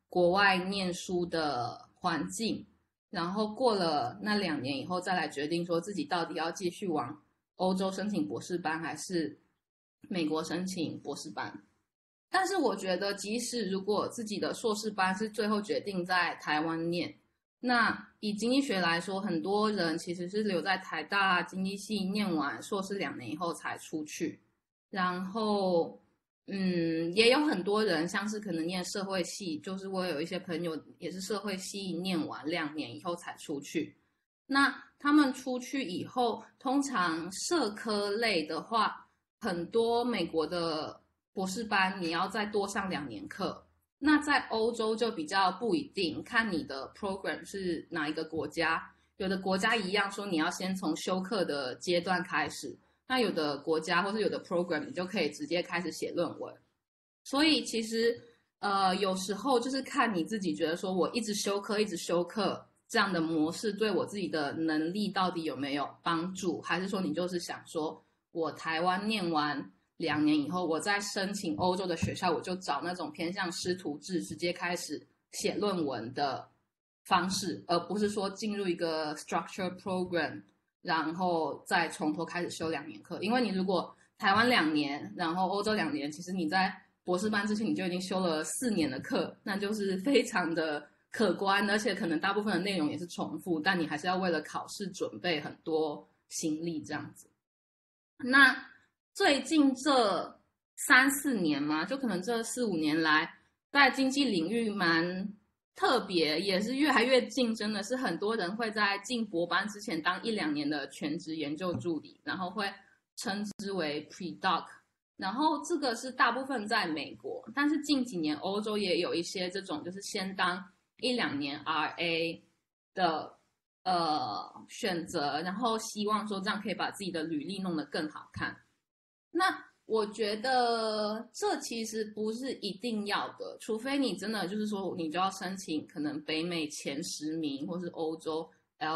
国外念书的环境，然后过了那2年以后再来决定说自己到底要继续往欧洲申请博士班还是美国申请博士班。但是我觉得即使如果自己的硕士班是最后决定在台湾念，那以经济学来说，很多人其实是留在台大经济系念完硕士2年以后才出去，然后也有很多人像是可能念社会系，就是我有一些朋友也是社会系念完2年以后才出去。那他们出去以后，通常社科类的话，很多美国的博士班你要再多上2年课。那在欧洲就比较不一定，看你的 program 是哪一个国家。有的国家一样说你要先从修课的阶段开始，那有的国家或是有的 program 你就可以直接开始写论文。所以其实有时候就是看你自己觉得说我一直修课这样的模式对我自己的能力到底有没有帮助，还是说你就是想说我台湾念完2年以后，我再申请欧洲的学校，我就找那种偏向师徒制，直接开始写论文的方式，而不是说进入一个 structure program， 然后再从头开始修2年课。因为你如果台湾2年，然后欧洲2年，其实你在博士班之前你就已经修了4年的课，那就是非常的可观，而且可能大部分的内容也是重复，但你还是要为了考试准备很多心力这样子。那最近这3-4年嘛，就可能这4-5年来，在经济领域蛮特别，也是越来越竞争的，是很多人会在进博班之前当1-2年的全职研究助理，然后会称之为 pre-doc， 然后这个是大部分在美国，但是近几年欧洲也有一些这种就是先当1-2年 RA 的选择，然后希望说这样可以把自己的履历弄得更好看。那我觉得这其实不是一定要的，除非你真的就是说你就要申请可能北美前10名或是欧洲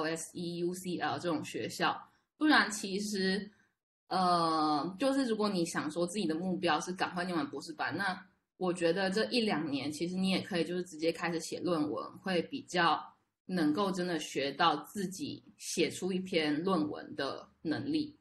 LSE、UCL 这种学校，不然其实就是如果你想说自己的目标是赶快念完博士班，那我觉得这1-2年其实你也可以就是直接开始写论文，会比较能够真的学到自己写出一篇论文的能力。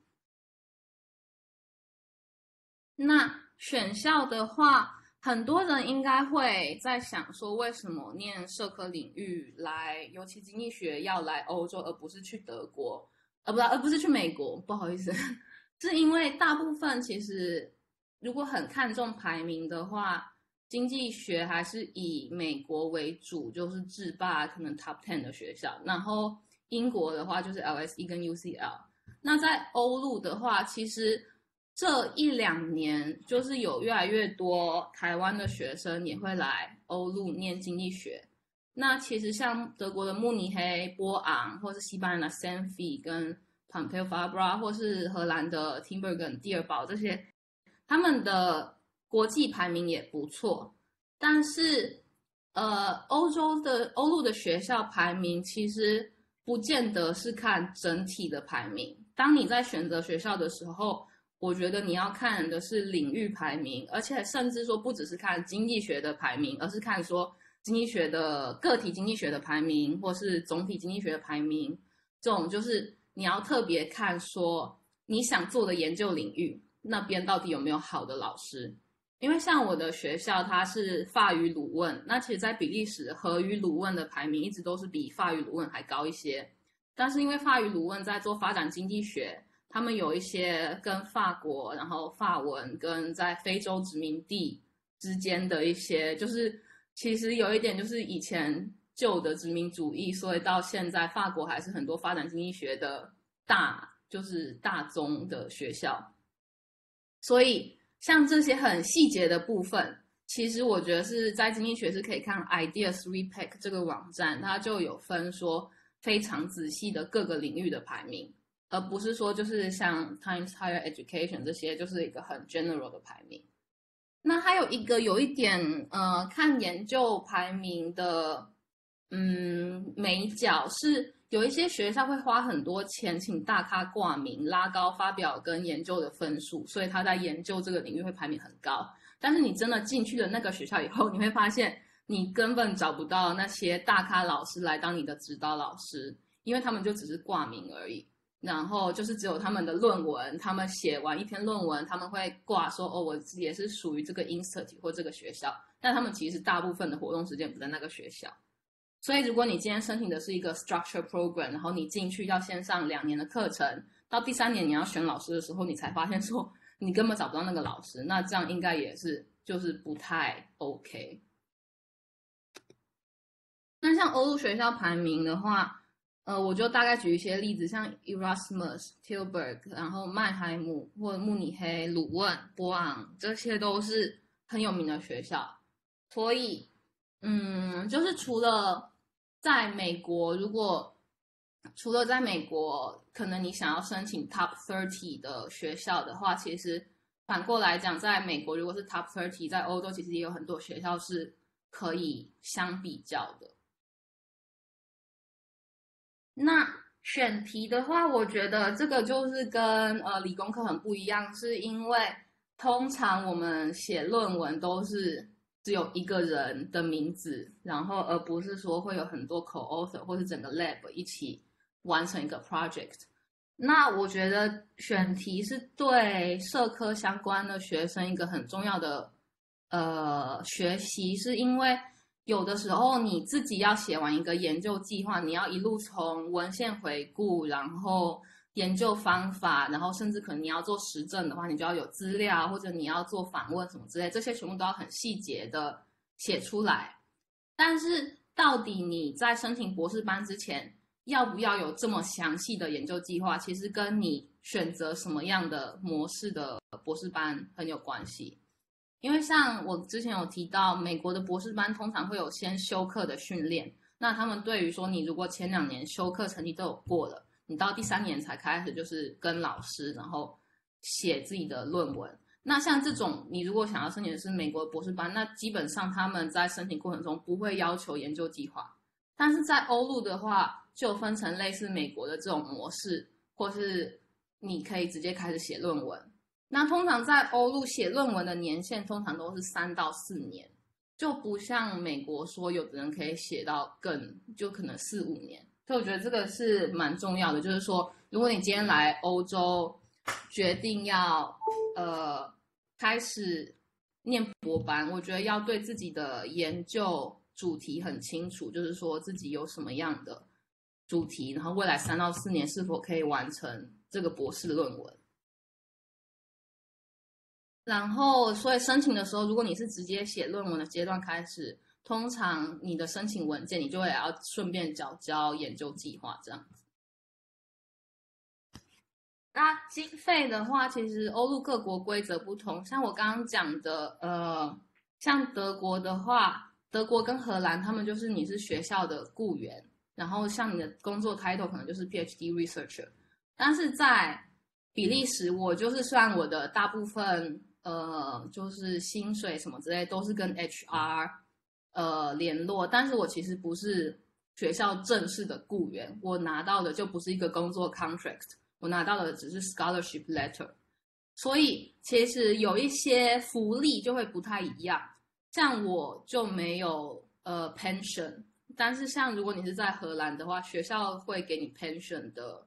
那选校的话，很多人应该会在想说，为什么念社科领域来，尤其经济学要来欧洲，而不是去德国，而不是去美国？不好意思，是因为大部分其实如果很看重排名的话，经济学还是以美国为主，就是制霸可能 top 10的学校，然后英国的话就是 LSE 跟 UCL。那在欧陆的话，其实这1-2年就是有越来越多台湾的学生也会来欧陆念经济学。那其实像德国的慕尼黑、波昂，或是西班牙的 Sanfi 跟 Pompeu Fabra， 或是荷兰的 Tinbergen、蒂尔堡这些，他们的国际排名也不错。但是欧陆的学校排名其实不见得是看整体的排名。当你在选择学校的时候，我觉得你要看的是领域排名，而且甚至说不只是看经济学的排名，而是看说经济学的个体经济学的排名，或是总体经济学的排名。这种就是你要特别看说你想做的研究领域那边到底有没有好的老师。因为像我的学校它是法语鲁汶，那其实在比利时荷语鲁汶的排名一直都是比法语鲁汶还高一些，但是因为法语鲁汶在做发展经济学，他们有一些跟法国，然后法文跟在非洲殖民地之间的一些，就是其实有一点就是以前旧的殖民主义，所以到现在法国还是很多发展经济学的就是大宗的学校。所以像这些很细节的部分，其实我觉得是在经济学是可以看 Ideas Repack 这个网站，它就有分说非常仔细的各个领域的排名，而不是说就是像 Times Higher Education 这些就是一个很 general 的排名。那还有一个有一点看研究排名的美角是有一些学校会花很多钱请大咖挂名，拉高发表跟研究的分数，所以他在研究这个领域会排名很高。但是你真的进去了那个学校以后，你会发现你根本找不到那些大咖老师来当你的指导老师，因为他们就只是挂名而已。然后就是只有他们的论文，他们写完一篇论文，他们会挂说哦，我也是属于这个 institute 或这个学校，但他们其实大部分的活动时间不在那个学校。所以如果你今天申请的是一个 structure program， 然后你进去要先上2年的课程，到第3年你要选老师的时候，你才发现说你根本找不到那个老师，那这样应该也是就是不太 OK。那像欧陆学校排名的话，我就大概举一些例子，像 Erasmus、Tilburg， 然后曼海姆或者慕尼黑、鲁汶、波昂，这些都是很有名的学校。所以，就是除了在美国，可能你想要申请 Top 30的学校的话，其实反过来讲，在美国如果是 Top 30，在欧洲其实也有很多学校是可以相比较的。那选题的话，我觉得这个就是跟理工科很不一样，是因为通常我们写论文都是只有一个人的名字，然后而不是说会有很多 co-author 或是整个 lab 一起完成一个 project。那我觉得选题是对社科相关的学生一个很重要的学习，是因为有的时候你自己要写完一个研究计划，你要一路从文献回顾，然后研究方法，然后甚至可能你要做实证的话，你就要有资料，或者你要做访问什么之类，这些全部都要很细节的写出来。但是到底你在申请博士班之前要不要有这么详细的研究计划，其实跟你选择什么样的模式的博士班很有关系。因为像我之前有提到，美国的博士班通常会有先修课的训练，那他们对于说你如果前2年修课成绩都有过了，你到第3年才开始就是跟老师然后写自己的论文。那像这种你如果想要申请的是美国的博士班，那基本上他们在申请过程中不会要求研究计划，但是在欧陆的话就分成类似美国的这种模式，或是你可以直接开始写论文。那通常在欧陆写论文的年限通常都是3到4年，就不像美国说有的人可以写到就可能4、5年。所以我觉得这个是蛮重要的，就是说如果你今天来欧洲决定要开始念博班，我觉得要对自己的研究主题很清楚，就是说自己有什么样的主题，然后未来3到4年是否可以完成这个博士论文。然后，所以申请的时候，如果你是直接写论文的阶段开始，通常你的申请文件你就会要顺便缴交研究计划这样子。那经费的话，其实欧陆各国规则不同，像我刚刚讲的，像德国的话，德国跟荷兰他们就是你是学校的雇员，然后像你的工作 title 可能就是 PhD researcher， 但是在比利时，我就是算我的大部分就是薪水什么之类都是跟 HR 联络，但是我其实不是学校正式的雇员，我拿到的就不是一个工作 contract， 我拿到的只是 scholarship letter， 所以其实有一些福利就会不太一样，像我就没有pension， 但是像如果你是在荷兰的话，学校会给你 pension 的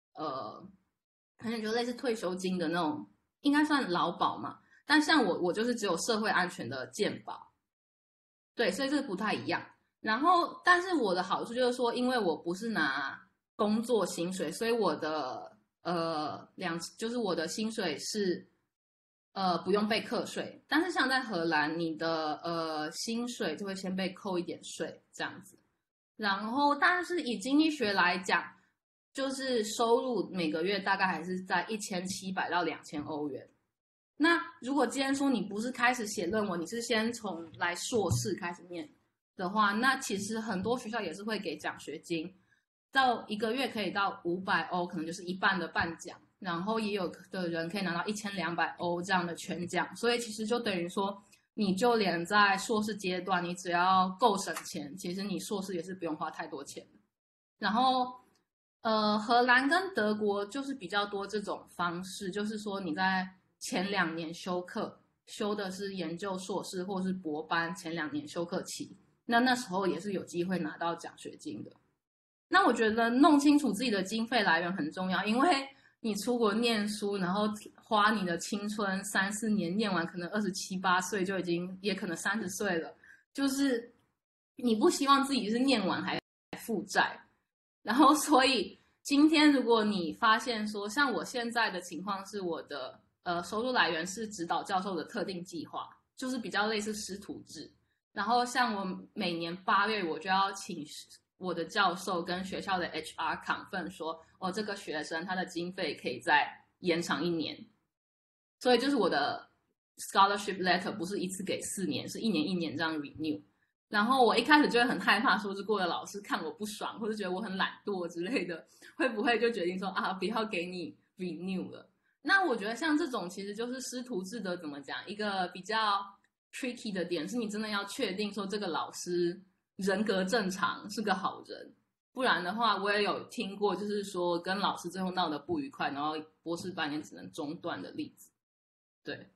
pension就类似退休金的那种，应该算劳保嘛。但像我就是只有社会安全的健保，对，所以这不太一样。然后，但是我的好处就是说，因为我不是拿工作薪水，所以我的就是我的薪水是不用被课税。但是像在荷兰，你的薪水就会先被扣一点税这样子。然后，但是以经济学来讲，就是收入每个月大概还是在1700到2000欧元。那如果今天说你不是开始写论文，你是先从来硕士开始念的话，那其实很多学校也是会给奖学金，到1个月可以到500欧，可能就是一半的半奖，然后也有的人可以拿到1200欧这样的全奖，所以其实就等于说，你就连在硕士阶段，你只要够省钱，其实你硕士也是不用花太多钱的。然后荷兰跟德国就是比较多这种方式，就是说你在前2年修课， 修的是研究硕士或是博班前2年修课期，那时候也是有机会拿到奖学金的。那我觉得弄清楚自己的经费来源很重要，因为你出国念书，然后花你的青春3-4年念完，可能27、8岁就已经，也可能30岁了，就是你不希望自己是念完还负债。然后所以今天如果你发现说，像我现在的情况是我的收入来源是指导教授的特定计划，就是比较类似师徒制。然后像我每年8月我就要请我的教授跟学校的 HR confirm 说，哦，这个学生他的经费可以再延长1年，所以就是我的 scholarship letter 不是一次给4年，是1年1年这样 renew。然后我一开始就会很害怕说，如果老师看我不爽，或者觉得我很懒惰之类的，会不会就决定说啊，不要给你 renew 了？那我觉得像这种其实就是师徒制的，怎么讲，一个比较 tricky 的点是，你真的要确定说这个老师人格正常，是个好人，不然的话，我也有听过，就是说跟老师最后闹得不愉快，然后博士班也只能中断的例子。对，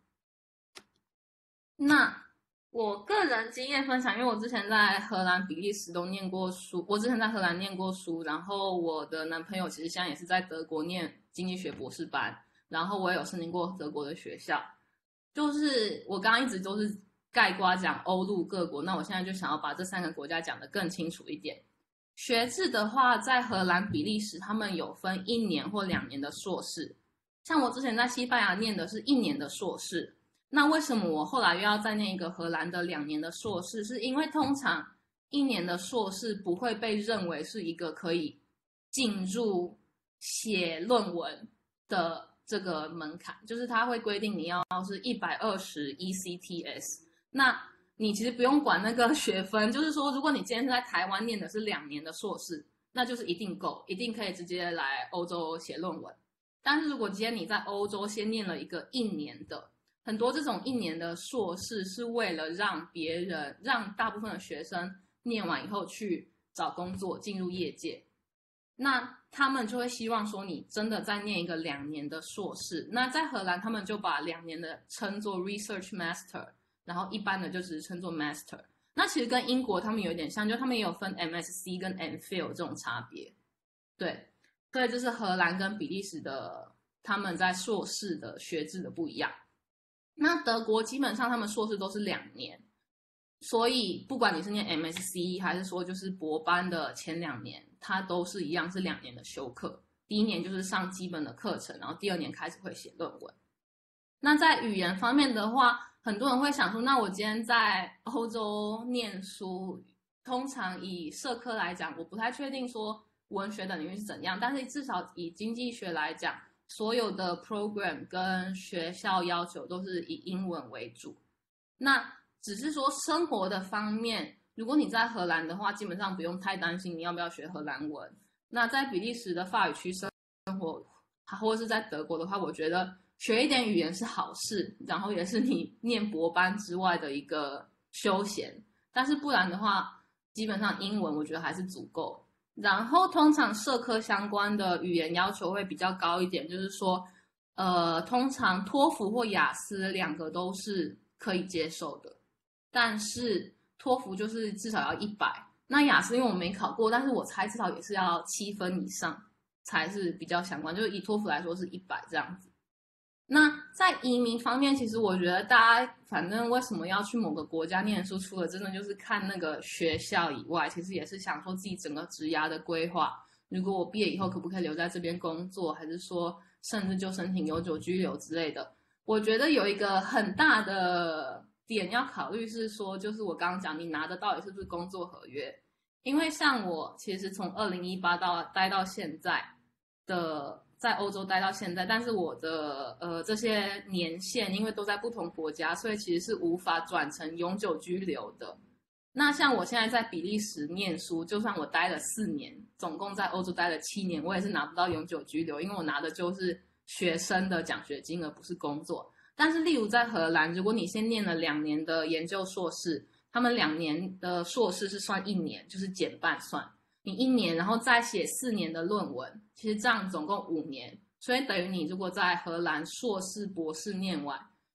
那我个人经验分享，因为我之前在荷兰、比利时都念过书，我之前在荷兰念过书，然后我的男朋友其实现在也是在德国念经济学博士班，然后我也有申请过德国的学校。就是我刚刚一直都是概括讲欧陆各国，那我现在就想要把这3个国家讲得更清楚一点。学制的话，在荷兰、比利时他们有分1年或2年的硕士，像我之前在西班牙念的是1年的硕士。那为什么我后来又要再念一个荷兰的2年的硕士？是因为通常1年的硕士不会被认为是一个可以进入写论文的这个门槛，就是它会规定你要是120 ECTS。那你其实不用管那个学分，就是说如果你今天是在台湾念的是2年的硕士，那就是一定够，一定可以直接来欧洲写论文。但是如果今天你在欧洲先念了一个1年的，很多这种1年的硕士是为了让大部分的学生念完以后去找工作，进入业界。那他们就会希望说你真的再念一个2年的硕士。那在荷兰他们就把2年的称作 research master， 然后一般的就只是称作 master。那其实跟英国他们有点像，就他们也有分 MSc 跟 MPhil 这种差别。对，所以这是荷兰跟比利时的他们在硕士的学制的不一样。那德国基本上他们硕士都是2年，所以不管你是念 MSc 还是说就是博班的前2年，它都是一样是2年的修课。第1年就是上基本的课程，然后第2年开始会写论文。那在语言方面的话，很多人会想说，那我今天在欧洲念书，通常以社科来讲，我不太确定说文学的领域是怎样，但是至少以经济学来讲，所有的 program 跟学校要求都是以英文为主。那只是说生活的方面，如果你在荷兰的话，基本上不用太担心你要不要学荷兰文。那在比利时的法语区生活，或者是在德国的话，我觉得学一点语言是好事，然后也是你念博班之外的一个休闲。但是不然的话，基本上英文我觉得还是足够。然后通常社科相关的语言要求会比较高一点，就是说，通常托福或雅思2个都是可以接受的，但是托福就是至少要100，那雅思因为我没考过，但是我猜至少也是要7分以上才是比较相关，就是以托福来说是100这样子。那在移民方面，其实我觉得大家反正为什么要去某个国家念书，除了真的就是看那个学校以外，其实也是想说自己整个职涯的规划。如果我毕业以后可不可以留在这边工作，还是说甚至就申请永久居留之类的。我觉得有一个很大的点要考虑是说，就是我刚刚讲你拿的到底是不是工作合约。因为像我其实从2018待到现在的，在欧洲待到现在，但是我的这些年限因为都在不同国家，所以其实是无法转成永久居留的。那像我现在在比利时念书，就算我待了4年，总共在欧洲待了7年，我也是拿不到永久居留，因为我拿的就是学生的奖学金，而不是工作。但是例如在荷兰，如果你先念了2年的研究硕士，他们2年的硕士是算1年，就是减半算。你1年，然后再写4年的论文，其实这样总共5年，所以等于你如果在荷兰硕士、博士念完，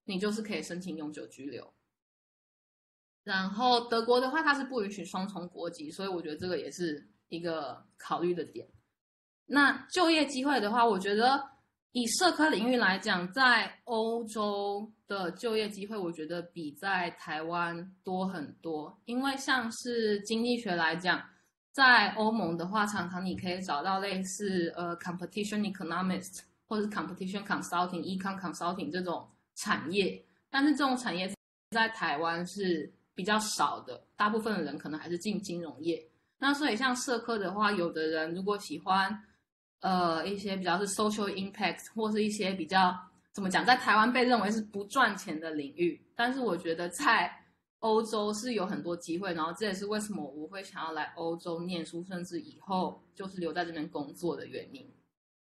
你就是可以申请永久居留。然后德国的话，它是不允许双重国籍，所以我觉得这个也是一个考虑的点。那就业机会的话，我觉得以社科领域来讲，在欧洲的就业机会，我觉得比在台湾多很多。因为像是经济学来讲，在欧盟的话，常常你可以找到类似competition economist 或是 competition consulting、econ consulting 这种产业，但是这种产业在台湾是比较少的，大部分的人可能还是进金融业。那所以像社科的话，有的人如果喜欢一些比较是 social impact 或是一些比较怎么讲，在台湾被认为是不赚钱的领域，但是我觉得在欧洲是有很多机会，然后这也是为什么我会想要来欧洲念书，甚至以后就是留在这边工作的原因。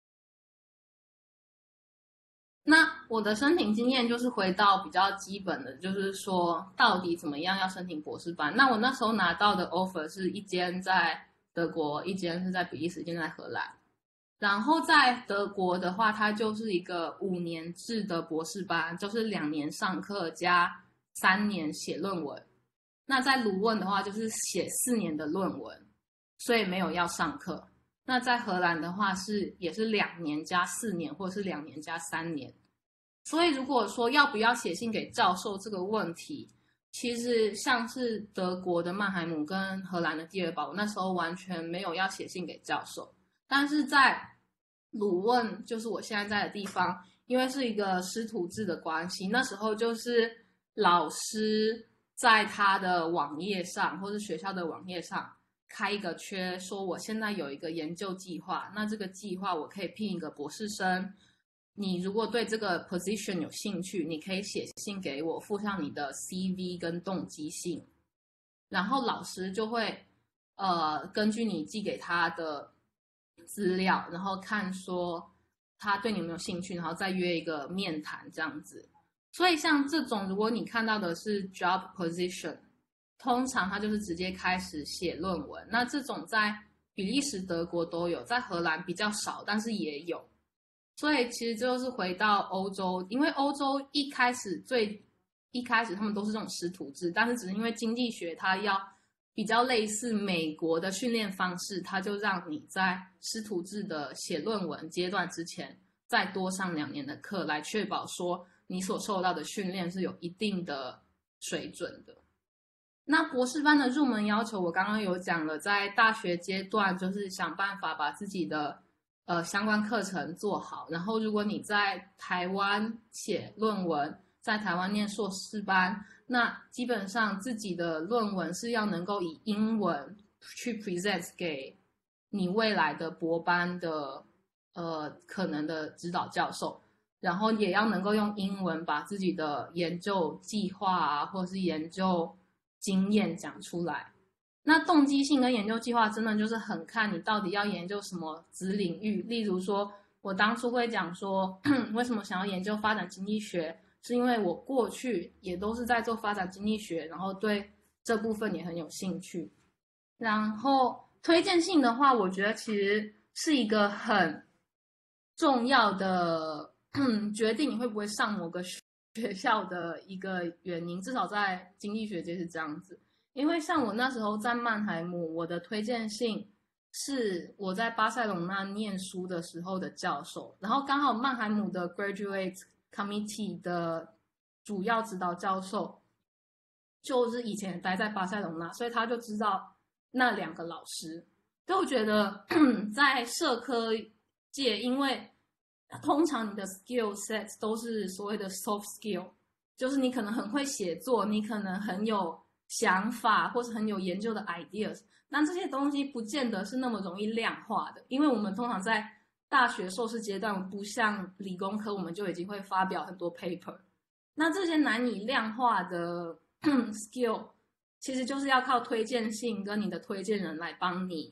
那我的申请经验就是回到比较基本的，就是说到底怎么样要申请博士班。那我那时候拿到的 offer 是一间在德国，一间是在比利时，一间在荷兰。然后在德国的话，它就是一个5年制的博士班，就是2年上课加3年写论文。那在卢汶的话，就是写4年的论文，所以没有要上课。那在荷兰的话也是2年加4年，或者是2年加3年。所以如果说要不要写信给教授这个问题，其实像是德国的曼海姆跟荷兰的蒂尔堡，我那时候完全没有要写信给教授。但是在鲁汶，就是我现在在的地方，因为是一个师徒制的关系，那时候就是老师在他的网页上或是学校的网页上开一个缺，说我现在有一个研究计划，那这个计划我可以聘一个博士生，你如果对这个 position 有兴趣，你可以写信给我，附上你的 CV 跟动机信，然后老师就会根据你寄给他的资料，然后看说他对你有没有兴趣，然后再约一个面谈这样子。所以像这种如果你看到的是 job position， 通常他就是直接开始写论文。那这种在比利时、德国都有，在荷兰比较少，但是也有。所以其实就是回到欧洲，因为欧洲一开始他们都是这种师徒制，但是只是因为经济学它要比较类似美国的训练方式，它就让你在师徒制的写论文阶段之前再多上2年的课，来确保说你所受到的训练是有一定的水准的。那博士班的入门要求我刚刚有讲了，在大学阶段就是想办法把自己的相关课程做好，然后如果你在台湾写论文，在台湾念硕士班，那基本上自己的论文是要能够以英文去 present 给你未来的博班的可能的指导教授，然后也要能够用英文把自己的研究计划啊，或是研究经验讲出来。那动机性跟研究计划真的就是很看你到底要研究什么子领域。例如说我当初会讲说为什么想要研究发展经济学，是因为我过去也都是在做发展经济学，然后对这部分也很有兴趣。然后推荐信的话，我觉得其实是一个很重要的决定你会不会上某个学校的一个原因，至少在经济学界是这样子。因为像我那时候在曼海姆，我的推荐信是我在巴塞隆纳念书的时候的教授，然后刚好曼海姆的 graduate committee 的主要指导教授就是以前待在巴塞隆纳，所以他就知道那2个老师。所以我觉得在社科界，因为通常你的 skill set 都是所谓的 soft skill， 就是你可能很会写作，你可能很有想法，或是很有研究的 ideas， 但这些东西不见得是那么容易量化的，因为我们通常在大学硕士阶段，不像理工科，我们就已经会发表很多 paper。那这些难以量化的skill， 其实就是要靠推荐信跟你的推荐人来帮你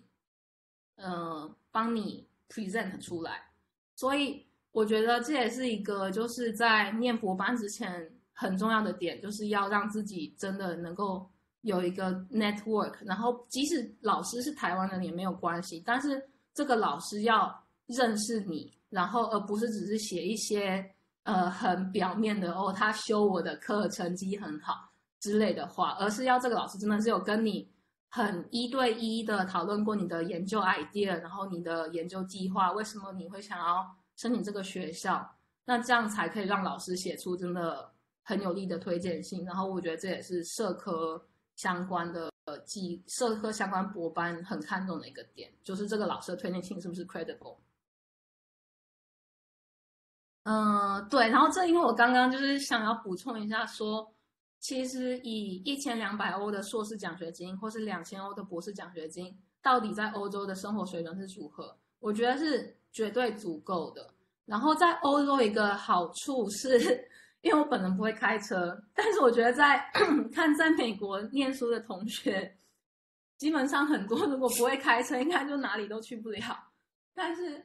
present 出来。所以我觉得这也是一个就是在念博班之前很重要的点，就是要让自己真的能够有一个 network， 然后即使老师是台湾人也没有关系，但是这个老师要认识你，然后而不是只是写一些很表面的哦，他修我的课成绩很好之类的话，而是要这个老师真的是有跟你很一对一的讨论过你的研究 idea， 然后你的研究计划，为什么你会想要申请这个学校，那这样才可以让老师写出真的很有力的推荐信。然后我觉得这也是社科相关的社科相关博班很看重的一个点，就是这个老师的推荐信是不是 credible。对，然后这因为我刚刚就是想要补充一下说，其实以1200欧的硕士奖学金或是2000欧的博士奖学金，到底在欧洲的生活水准是如何？我觉得是绝对足够的。然后在欧洲一个好处是，因为我本人不会开车，但是我觉得看在美国念书的同学，基本上很多如果不会开车，应该就哪里都去不了。但是，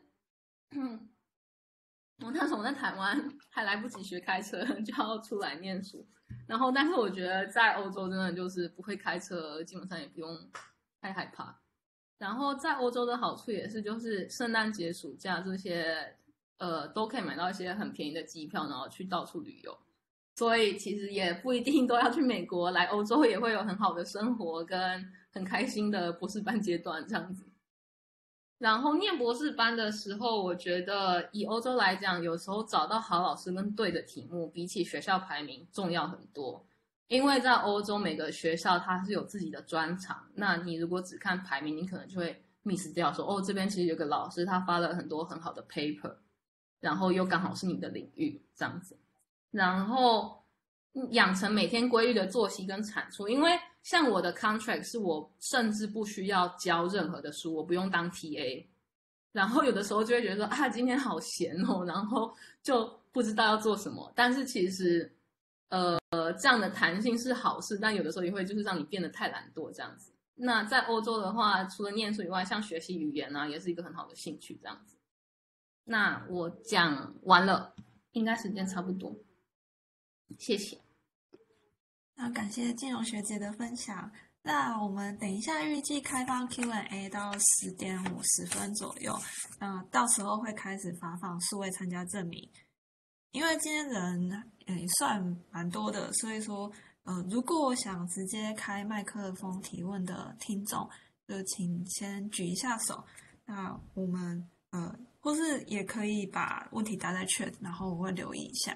我那时候在台湾还来不及学开车就要出来念书，然后但是我觉得在欧洲真的就是不会开车，基本上也不用太害怕。然后在欧洲的好处也是就是圣诞节、暑假这些都可以买到一些很便宜的机票，然后去到处旅游。所以其实也不一定都要去美国，来欧洲也会有很好的生活跟很开心的博士班阶段这样子。然后念博士班的时候，我觉得以欧洲来讲，有时候找到好老师跟对的题目，比起学校排名重要很多。因为在欧洲每个学校它是有自己的专长，那你如果只看排名，你可能就会 miss 掉说，哦，这边其实有个老师他发了很多很好的 paper， 然后又刚好是你的领域这样子。然后养成每天规律的作息跟产出，因为像我的 contract 是我甚至不需要教任何的书，我不用当 TA， 然后有的时候就会觉得说啊，今天好闲哦，然后就不知道要做什么。但是其实这样的弹性是好事，但有的时候也会就是让你变得太懒惰这样子。那在欧洲的话，除了念书以外，像学习语言啊，也是一个很好的兴趣这样子。那我讲完了，应该时间差不多，谢谢。 那感谢金融学姐的分享。那我们等一下预计开放 Q&A 到10:50左右，到时候会开始发放数位参加证明。因为今天人算蛮多的，所以说如果想直接开麦克风提问的听众，就请先举一下手。那我们或是也可以把问题打在 chat， 然后我会留意一下。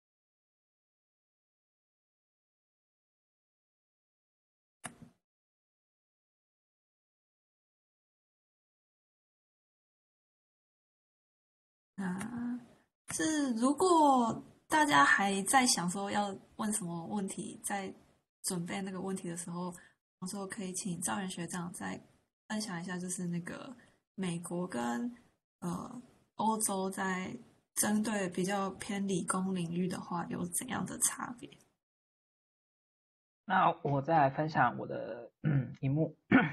是如果大家还在想说要问什么问题，在准备那个问题的时候，我说可以请赵元学长再分享一下，就是那个美国跟欧洲在针对比较偏理工领域的话，有怎样的差别？ 那我再来分享我的荧幕。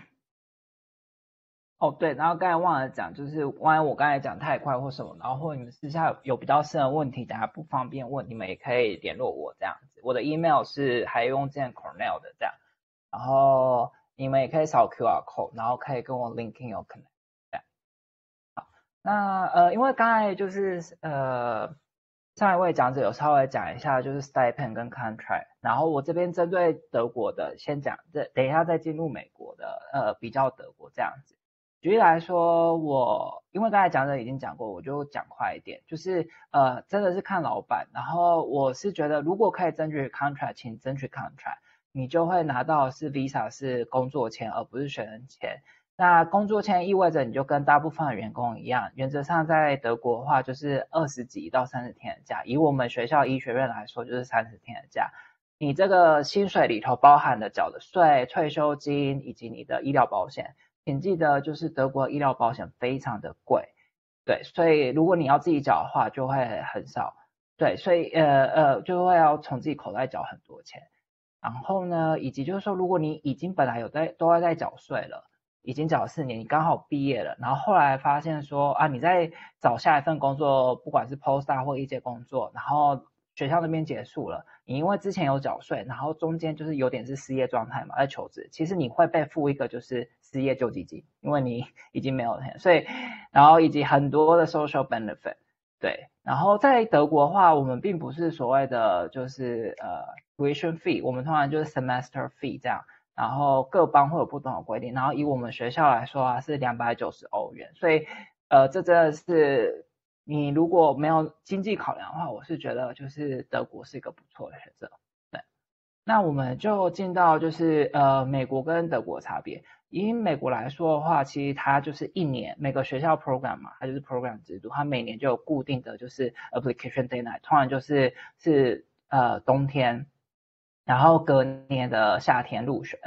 哦，对，然后刚才忘了讲，就是万一我刚才讲太快或什么，然后或者你们私下有比较深的问题，大家不方便问，你们也可以联络我这样子。我的 email 是还用键 Cornell 的这样，然后你们也可以扫 QR code， 然后可以跟我 LinkedIn 有 connect 这样。好，那因为刚才就是上一位讲者有稍微讲一下就是 stipend 跟 contract， 然后我这边针对德国的先讲，等一下再进入美国的比较德国这样子。举例来说，因为刚才讲者已经讲过，我就讲快一点，就是真的是看老板，然后我是觉得如果可以争取 contract， 请争取 contract， 你就会拿到是 visa 是工作签而不是学生签。那工作签意味着你就跟大部分的员工一样，原则上在德国的话就是20几到30天的假，以我们学校医学院来说就是30天的假。你这个薪水里头包含了缴的税、退休金以及你的医疗保险。请记得就是德国医疗保险非常的贵，对，所以如果你要自己缴的话就会很少，对，所以就会要从自己口袋缴很多钱。然后呢，以及就是说如果你已经本来都在缴税了，已经缴了4年，你刚好毕业了，然后后来发现说啊你在找下一份工作，不管是 postdoc 或一阶工作，然后学校那边结束了，你因为之前有缴税，然后中间就是有点是失业状态嘛，在求职，其实你会被付一个就是失业救济金，因为你已经没有钱，所以然后以及很多的 social benefit， 对，然后在德国的话，我们并不是所谓的就是tuition fee，我们通常就是 semester fee 这样，然后各邦会有不同的规定，然后以我们学校来说啊是290欧元，所以这真的是你如果没有经济考量的话，我是觉得就是德国是一个不错的选择。对，那我们就进到就是美国跟德国的差别。以美国来说的话，其实它就是一年每个学校 program 嘛，它就是 program 制度，它每年就有固定的就是 application deadline，通常就是冬天，然后隔年的夏天入学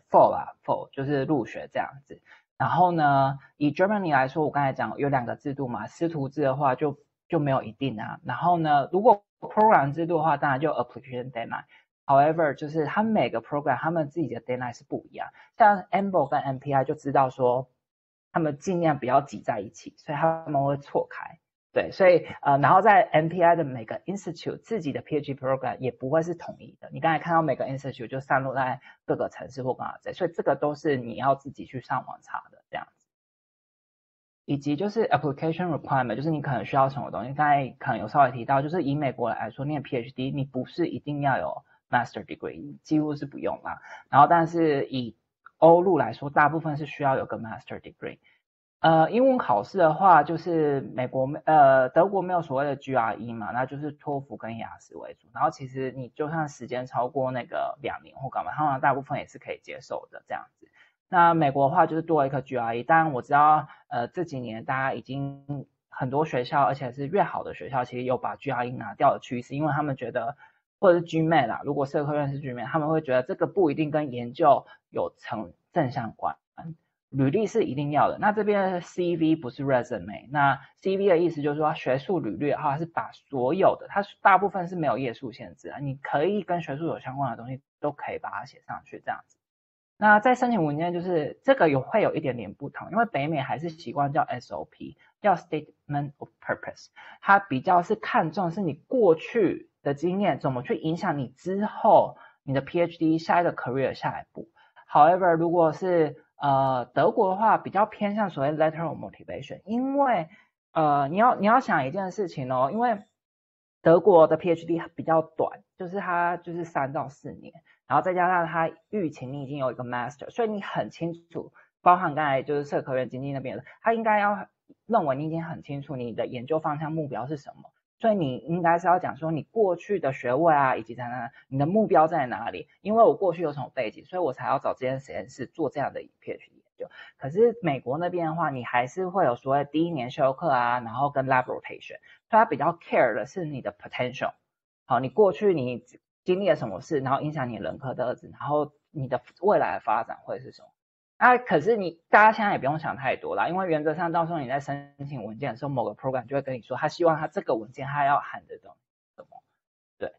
fall 就是入学这样子。然后呢，以 Germany 来说，我刚才讲有2个制度嘛，师徒制的话就没有一定啊。然后呢，如果 program 制度的话，当然就 application deadline。However， 就是他们每个 program 他们自己的 deadline 是不一样。像 EMBO 跟 MPI 就知道说，他们尽量不要挤在一起，所以他们会错开。对，所以然后在 MPI 的每个 institute 自己的 PhD program 也不会是统一的。你刚才看到每个 institute 就散落在各个城市或干嘛之类，所以这个都是你要自己去上网查的这样子。以及就是 application requirement， 就是你可能需要什么东西，刚才可能有稍微提到，就是以美国来说，念 PhD 你不是一定要有 master degree， 几乎是不用啦。然后但是以欧陆来说，大部分是需要有个 master degree。英文考试的话，就是德国没有所谓的 GRE 嘛，那就是托福跟雅思为主。然后其实你就算时间超过那个2年或干嘛，他们大部分也是可以接受的这样子。那美国的话就是多一个 GRE， 当然我知道这几年大家已经很多学校，而且是越好的学校，其实有把 GRE 拿掉的趋势，因为他们觉得或者是 GMAT 啦，如果社科院是 GMAT， 他们会觉得这个不一定跟研究有正相关。履历是一定要的，那这边 CV 不是 resume， 那 CV 的意思就是说学术履历的话是把所有的，它大部分是没有页数限制啊，你可以跟学术有相关的东西都可以把它写上去这样子。那在申请文件就是这个会有一点点不同，因为北美还是习惯叫 SOP， 叫 Statement of Purpose， 它比较是看重是你过去的经验怎么去影响你之后你的 PhD 下一个 career 下一步。However， 如果是德国的话比较偏向所谓 letter of motivation， 因为你要想一件事情哦，因为德国的 PhD 比较短，就是它就是3到4年，然后再加上它预期你已经有一个 master， 所以你很清楚，包含刚才就是社科院经济那边的，他应该要认为你已经很清楚你的研究方向目标是什么。所以你应该是要讲说你过去的学位啊，以及你的目标在哪里？因为我过去有什么背景，所以我才要找这间实验室做这样的 PhD 研究。可是美国那边的话，你还是会有所谓第1年修课啊，然后跟 lab rotation， 所以它比较 care 的是你的 potential。好，你过去你经历了什么事，然后影响你人科的然后你的未来的发展会是什么？可是大家现在也不用想太多啦，因为原则上到时候你在申请文件的时候，某个 program 就会跟你说，他希望他这个文件他要含的东西什么。对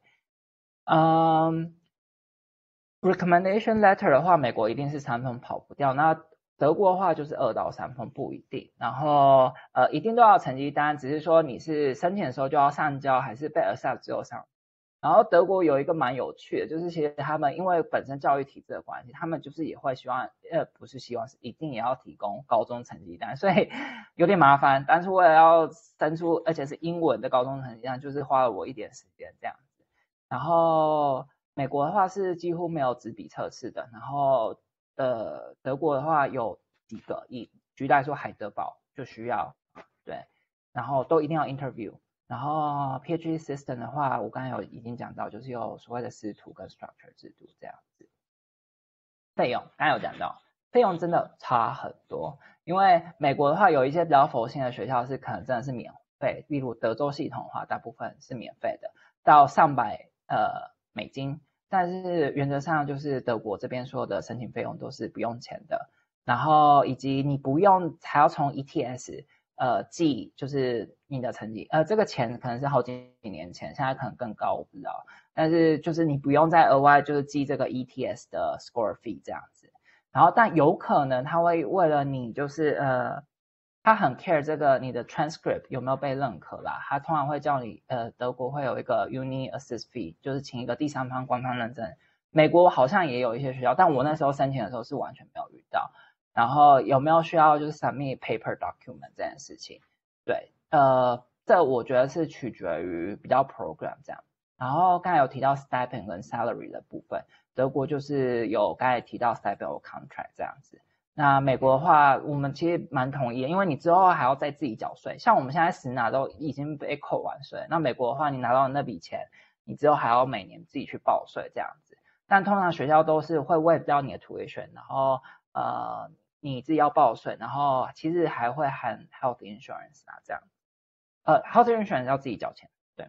，recommendation letter 的话，美国一定是3封跑不掉，那德国的话就是2到3封不一定，然后一定都要成绩单，只是说你是申请的时候就要上交，还是被 accept 之后上。然后德国有一个蛮有趣的，就是其实他们因为本身教育体制的关系，他们就是也会希望，不是希望是一定也要提供高中成绩单，所以有点麻烦。但是为了要生出，而且是英文的高中成绩单，就是花了我一点时间这样子。然后美国的话是几乎没有纸笔测试的，然后德国的话有几个，举例来说海德堡就需要，对，然后都一定要 interview。然后 PhD system 的话，我刚才已经讲到，就是有所谓的师徒跟 structure 制度这样子。费用刚才有讲到，费用真的差很多，因为美国的话有一些比较佛心的学校是可能真的是免费，例如德州系统的话，大部分是免费的，到上百美金，但是原则上就是德国这边所有的申请费用都是不用钱的，然后以及你不用还要从 ETS记就是你的成绩，这个钱可能是好几年前，现在可能更高，我不知道。但是就是你不用再额外就是记这个 ETS 的 score fee 这样子。然后但有可能他会为了你就是他很 care 这个你的 transcript 有没有被认可啦，他通常会叫你德国会有一个 uni assist fee， 就是请一个第三方官方认证。美国好像也有一些学校，但我那时候申请的时候是完全没有遇到。然后有没有需要就是 submit paper document 这件事情？对， 这我觉得是取决于比较 program 这样。然后刚才有提到 stipend 跟 salary 的部分，德国就是有刚才提到 stipend 或 contract 这样子。那美国的话，我们其实蛮同意的，因为你之后还要再自己缴税。像我们现在实拿都已经被扣完税，那美国的话，你拿到那笔钱，你之后还要每年自己去报税这样子。但通常学校都是会waive掉你的 tuition， 然后你自己要报税，然后其实还会含 health insurance 啊这样。health insurance 要自己缴钱，对，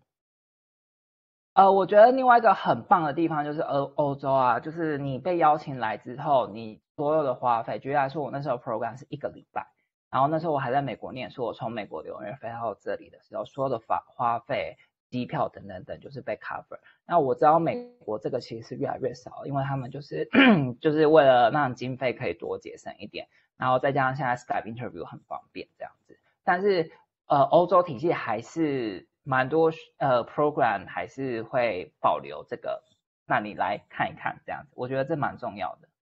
我觉得另外一个很棒的地方就是欧洲啊，就是你被邀请来之后，你所有的花费，举例来说，我那时候 program 是1个礼拜，然后那时候我还在美国念书，我从美国纽约飞到这里的时候，所有的花费、机票等等等就是被 cover。那我知道美国这个其实是越来越少，因为他们就是就是为了让经费可以多节省一点，然后再加上现在 Skype interview 很方便这样子，但是欧洲体系还是蛮多program 还是会保留这个，那你来看一看这样子，我觉得这蛮重要的。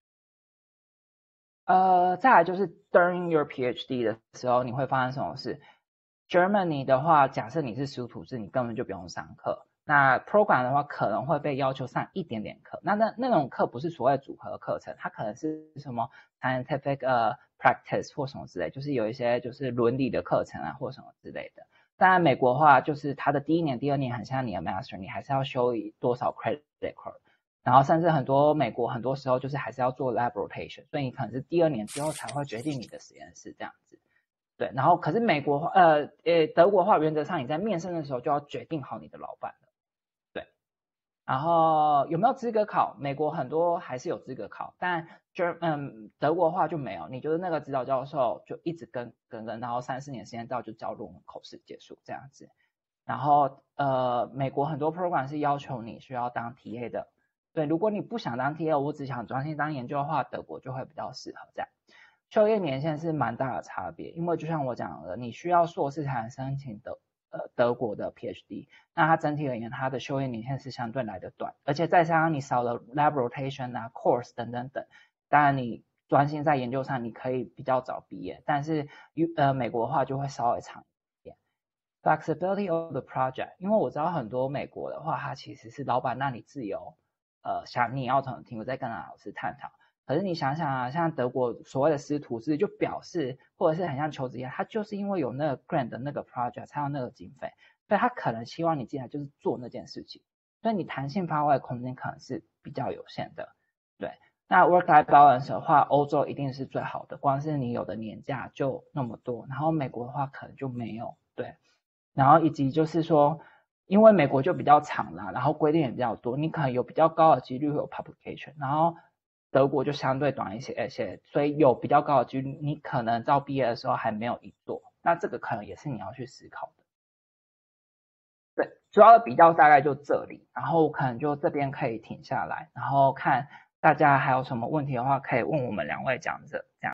再来就是 during your PhD 的时候，你会发生什么事 ？Germany 的话，假设你是属土质，你根本就不用上课。那 program 的话，可能会被要求上一点点课。那种课不是所谓组合课程，它可能是什么 scientific practice 或什么之类，就是有一些就是伦理的课程啊或什么之类的。当然美国的话，就是它的第1年、第2年很像你的 master， 你还是要修多少 credit。然后甚至美国很多时候就是还是要做 lab rotation， 所以你可能是第2年之后才会决定你的实验室这样子。对，然后可是德国的话，原则上你在面试的时候就要决定好你的老板了。对，然后有没有资格考？美国很多还是有资格考，但德国的话就没有，你就是那个指导教授就一直跟，然后3-4年时间到就交论文口试结束这样子。然后美国很多 program 是要求你需要当 TA 的。对，如果你不想当 TA， 我只想专心当研究的话，德国就会比较适合这样。就业年限是蛮大的差别，因为就像我讲的，你需要硕士才能申请德国的 PhD， 那它整体而言，它的就业年限是相对来的短，而且再加上你少了 lab rotation 啊、course 等等等，当然你专心在研究上，你可以比较早毕业，但是美国的话就会稍微长一点。Flexibility of the project， 因为我知道很多美国的话，它其实是老板让你自由。想你要怎么听，我再跟老师探讨。可是你想想啊，像德国所谓的师徒制，就表示或者是很像求职一样，他就是因为有那个 grant 的那个 project 才有那个经费，所以他可能希望你进来就是做那件事情，所以你弹性发挥的空间可能是比较有限的。对，那 work-life balance 的话，欧洲一定是最好的，光是你有的年假就那么多，然后美国的话可能就没有。对，然后以及就是说。因为美国就比较长啦，然后规定也比较多，你可能有比较高的几率会有 publication， 然后德国就相对短一些，所以有比较高的几率，你可能到毕业的时候还没有一做，那这个可能也是你要去思考的。对，主要的比较大概就这里，然后可能就这边可以停下来，然后看大家还有什么问题的话，可以问我们2位讲者这样。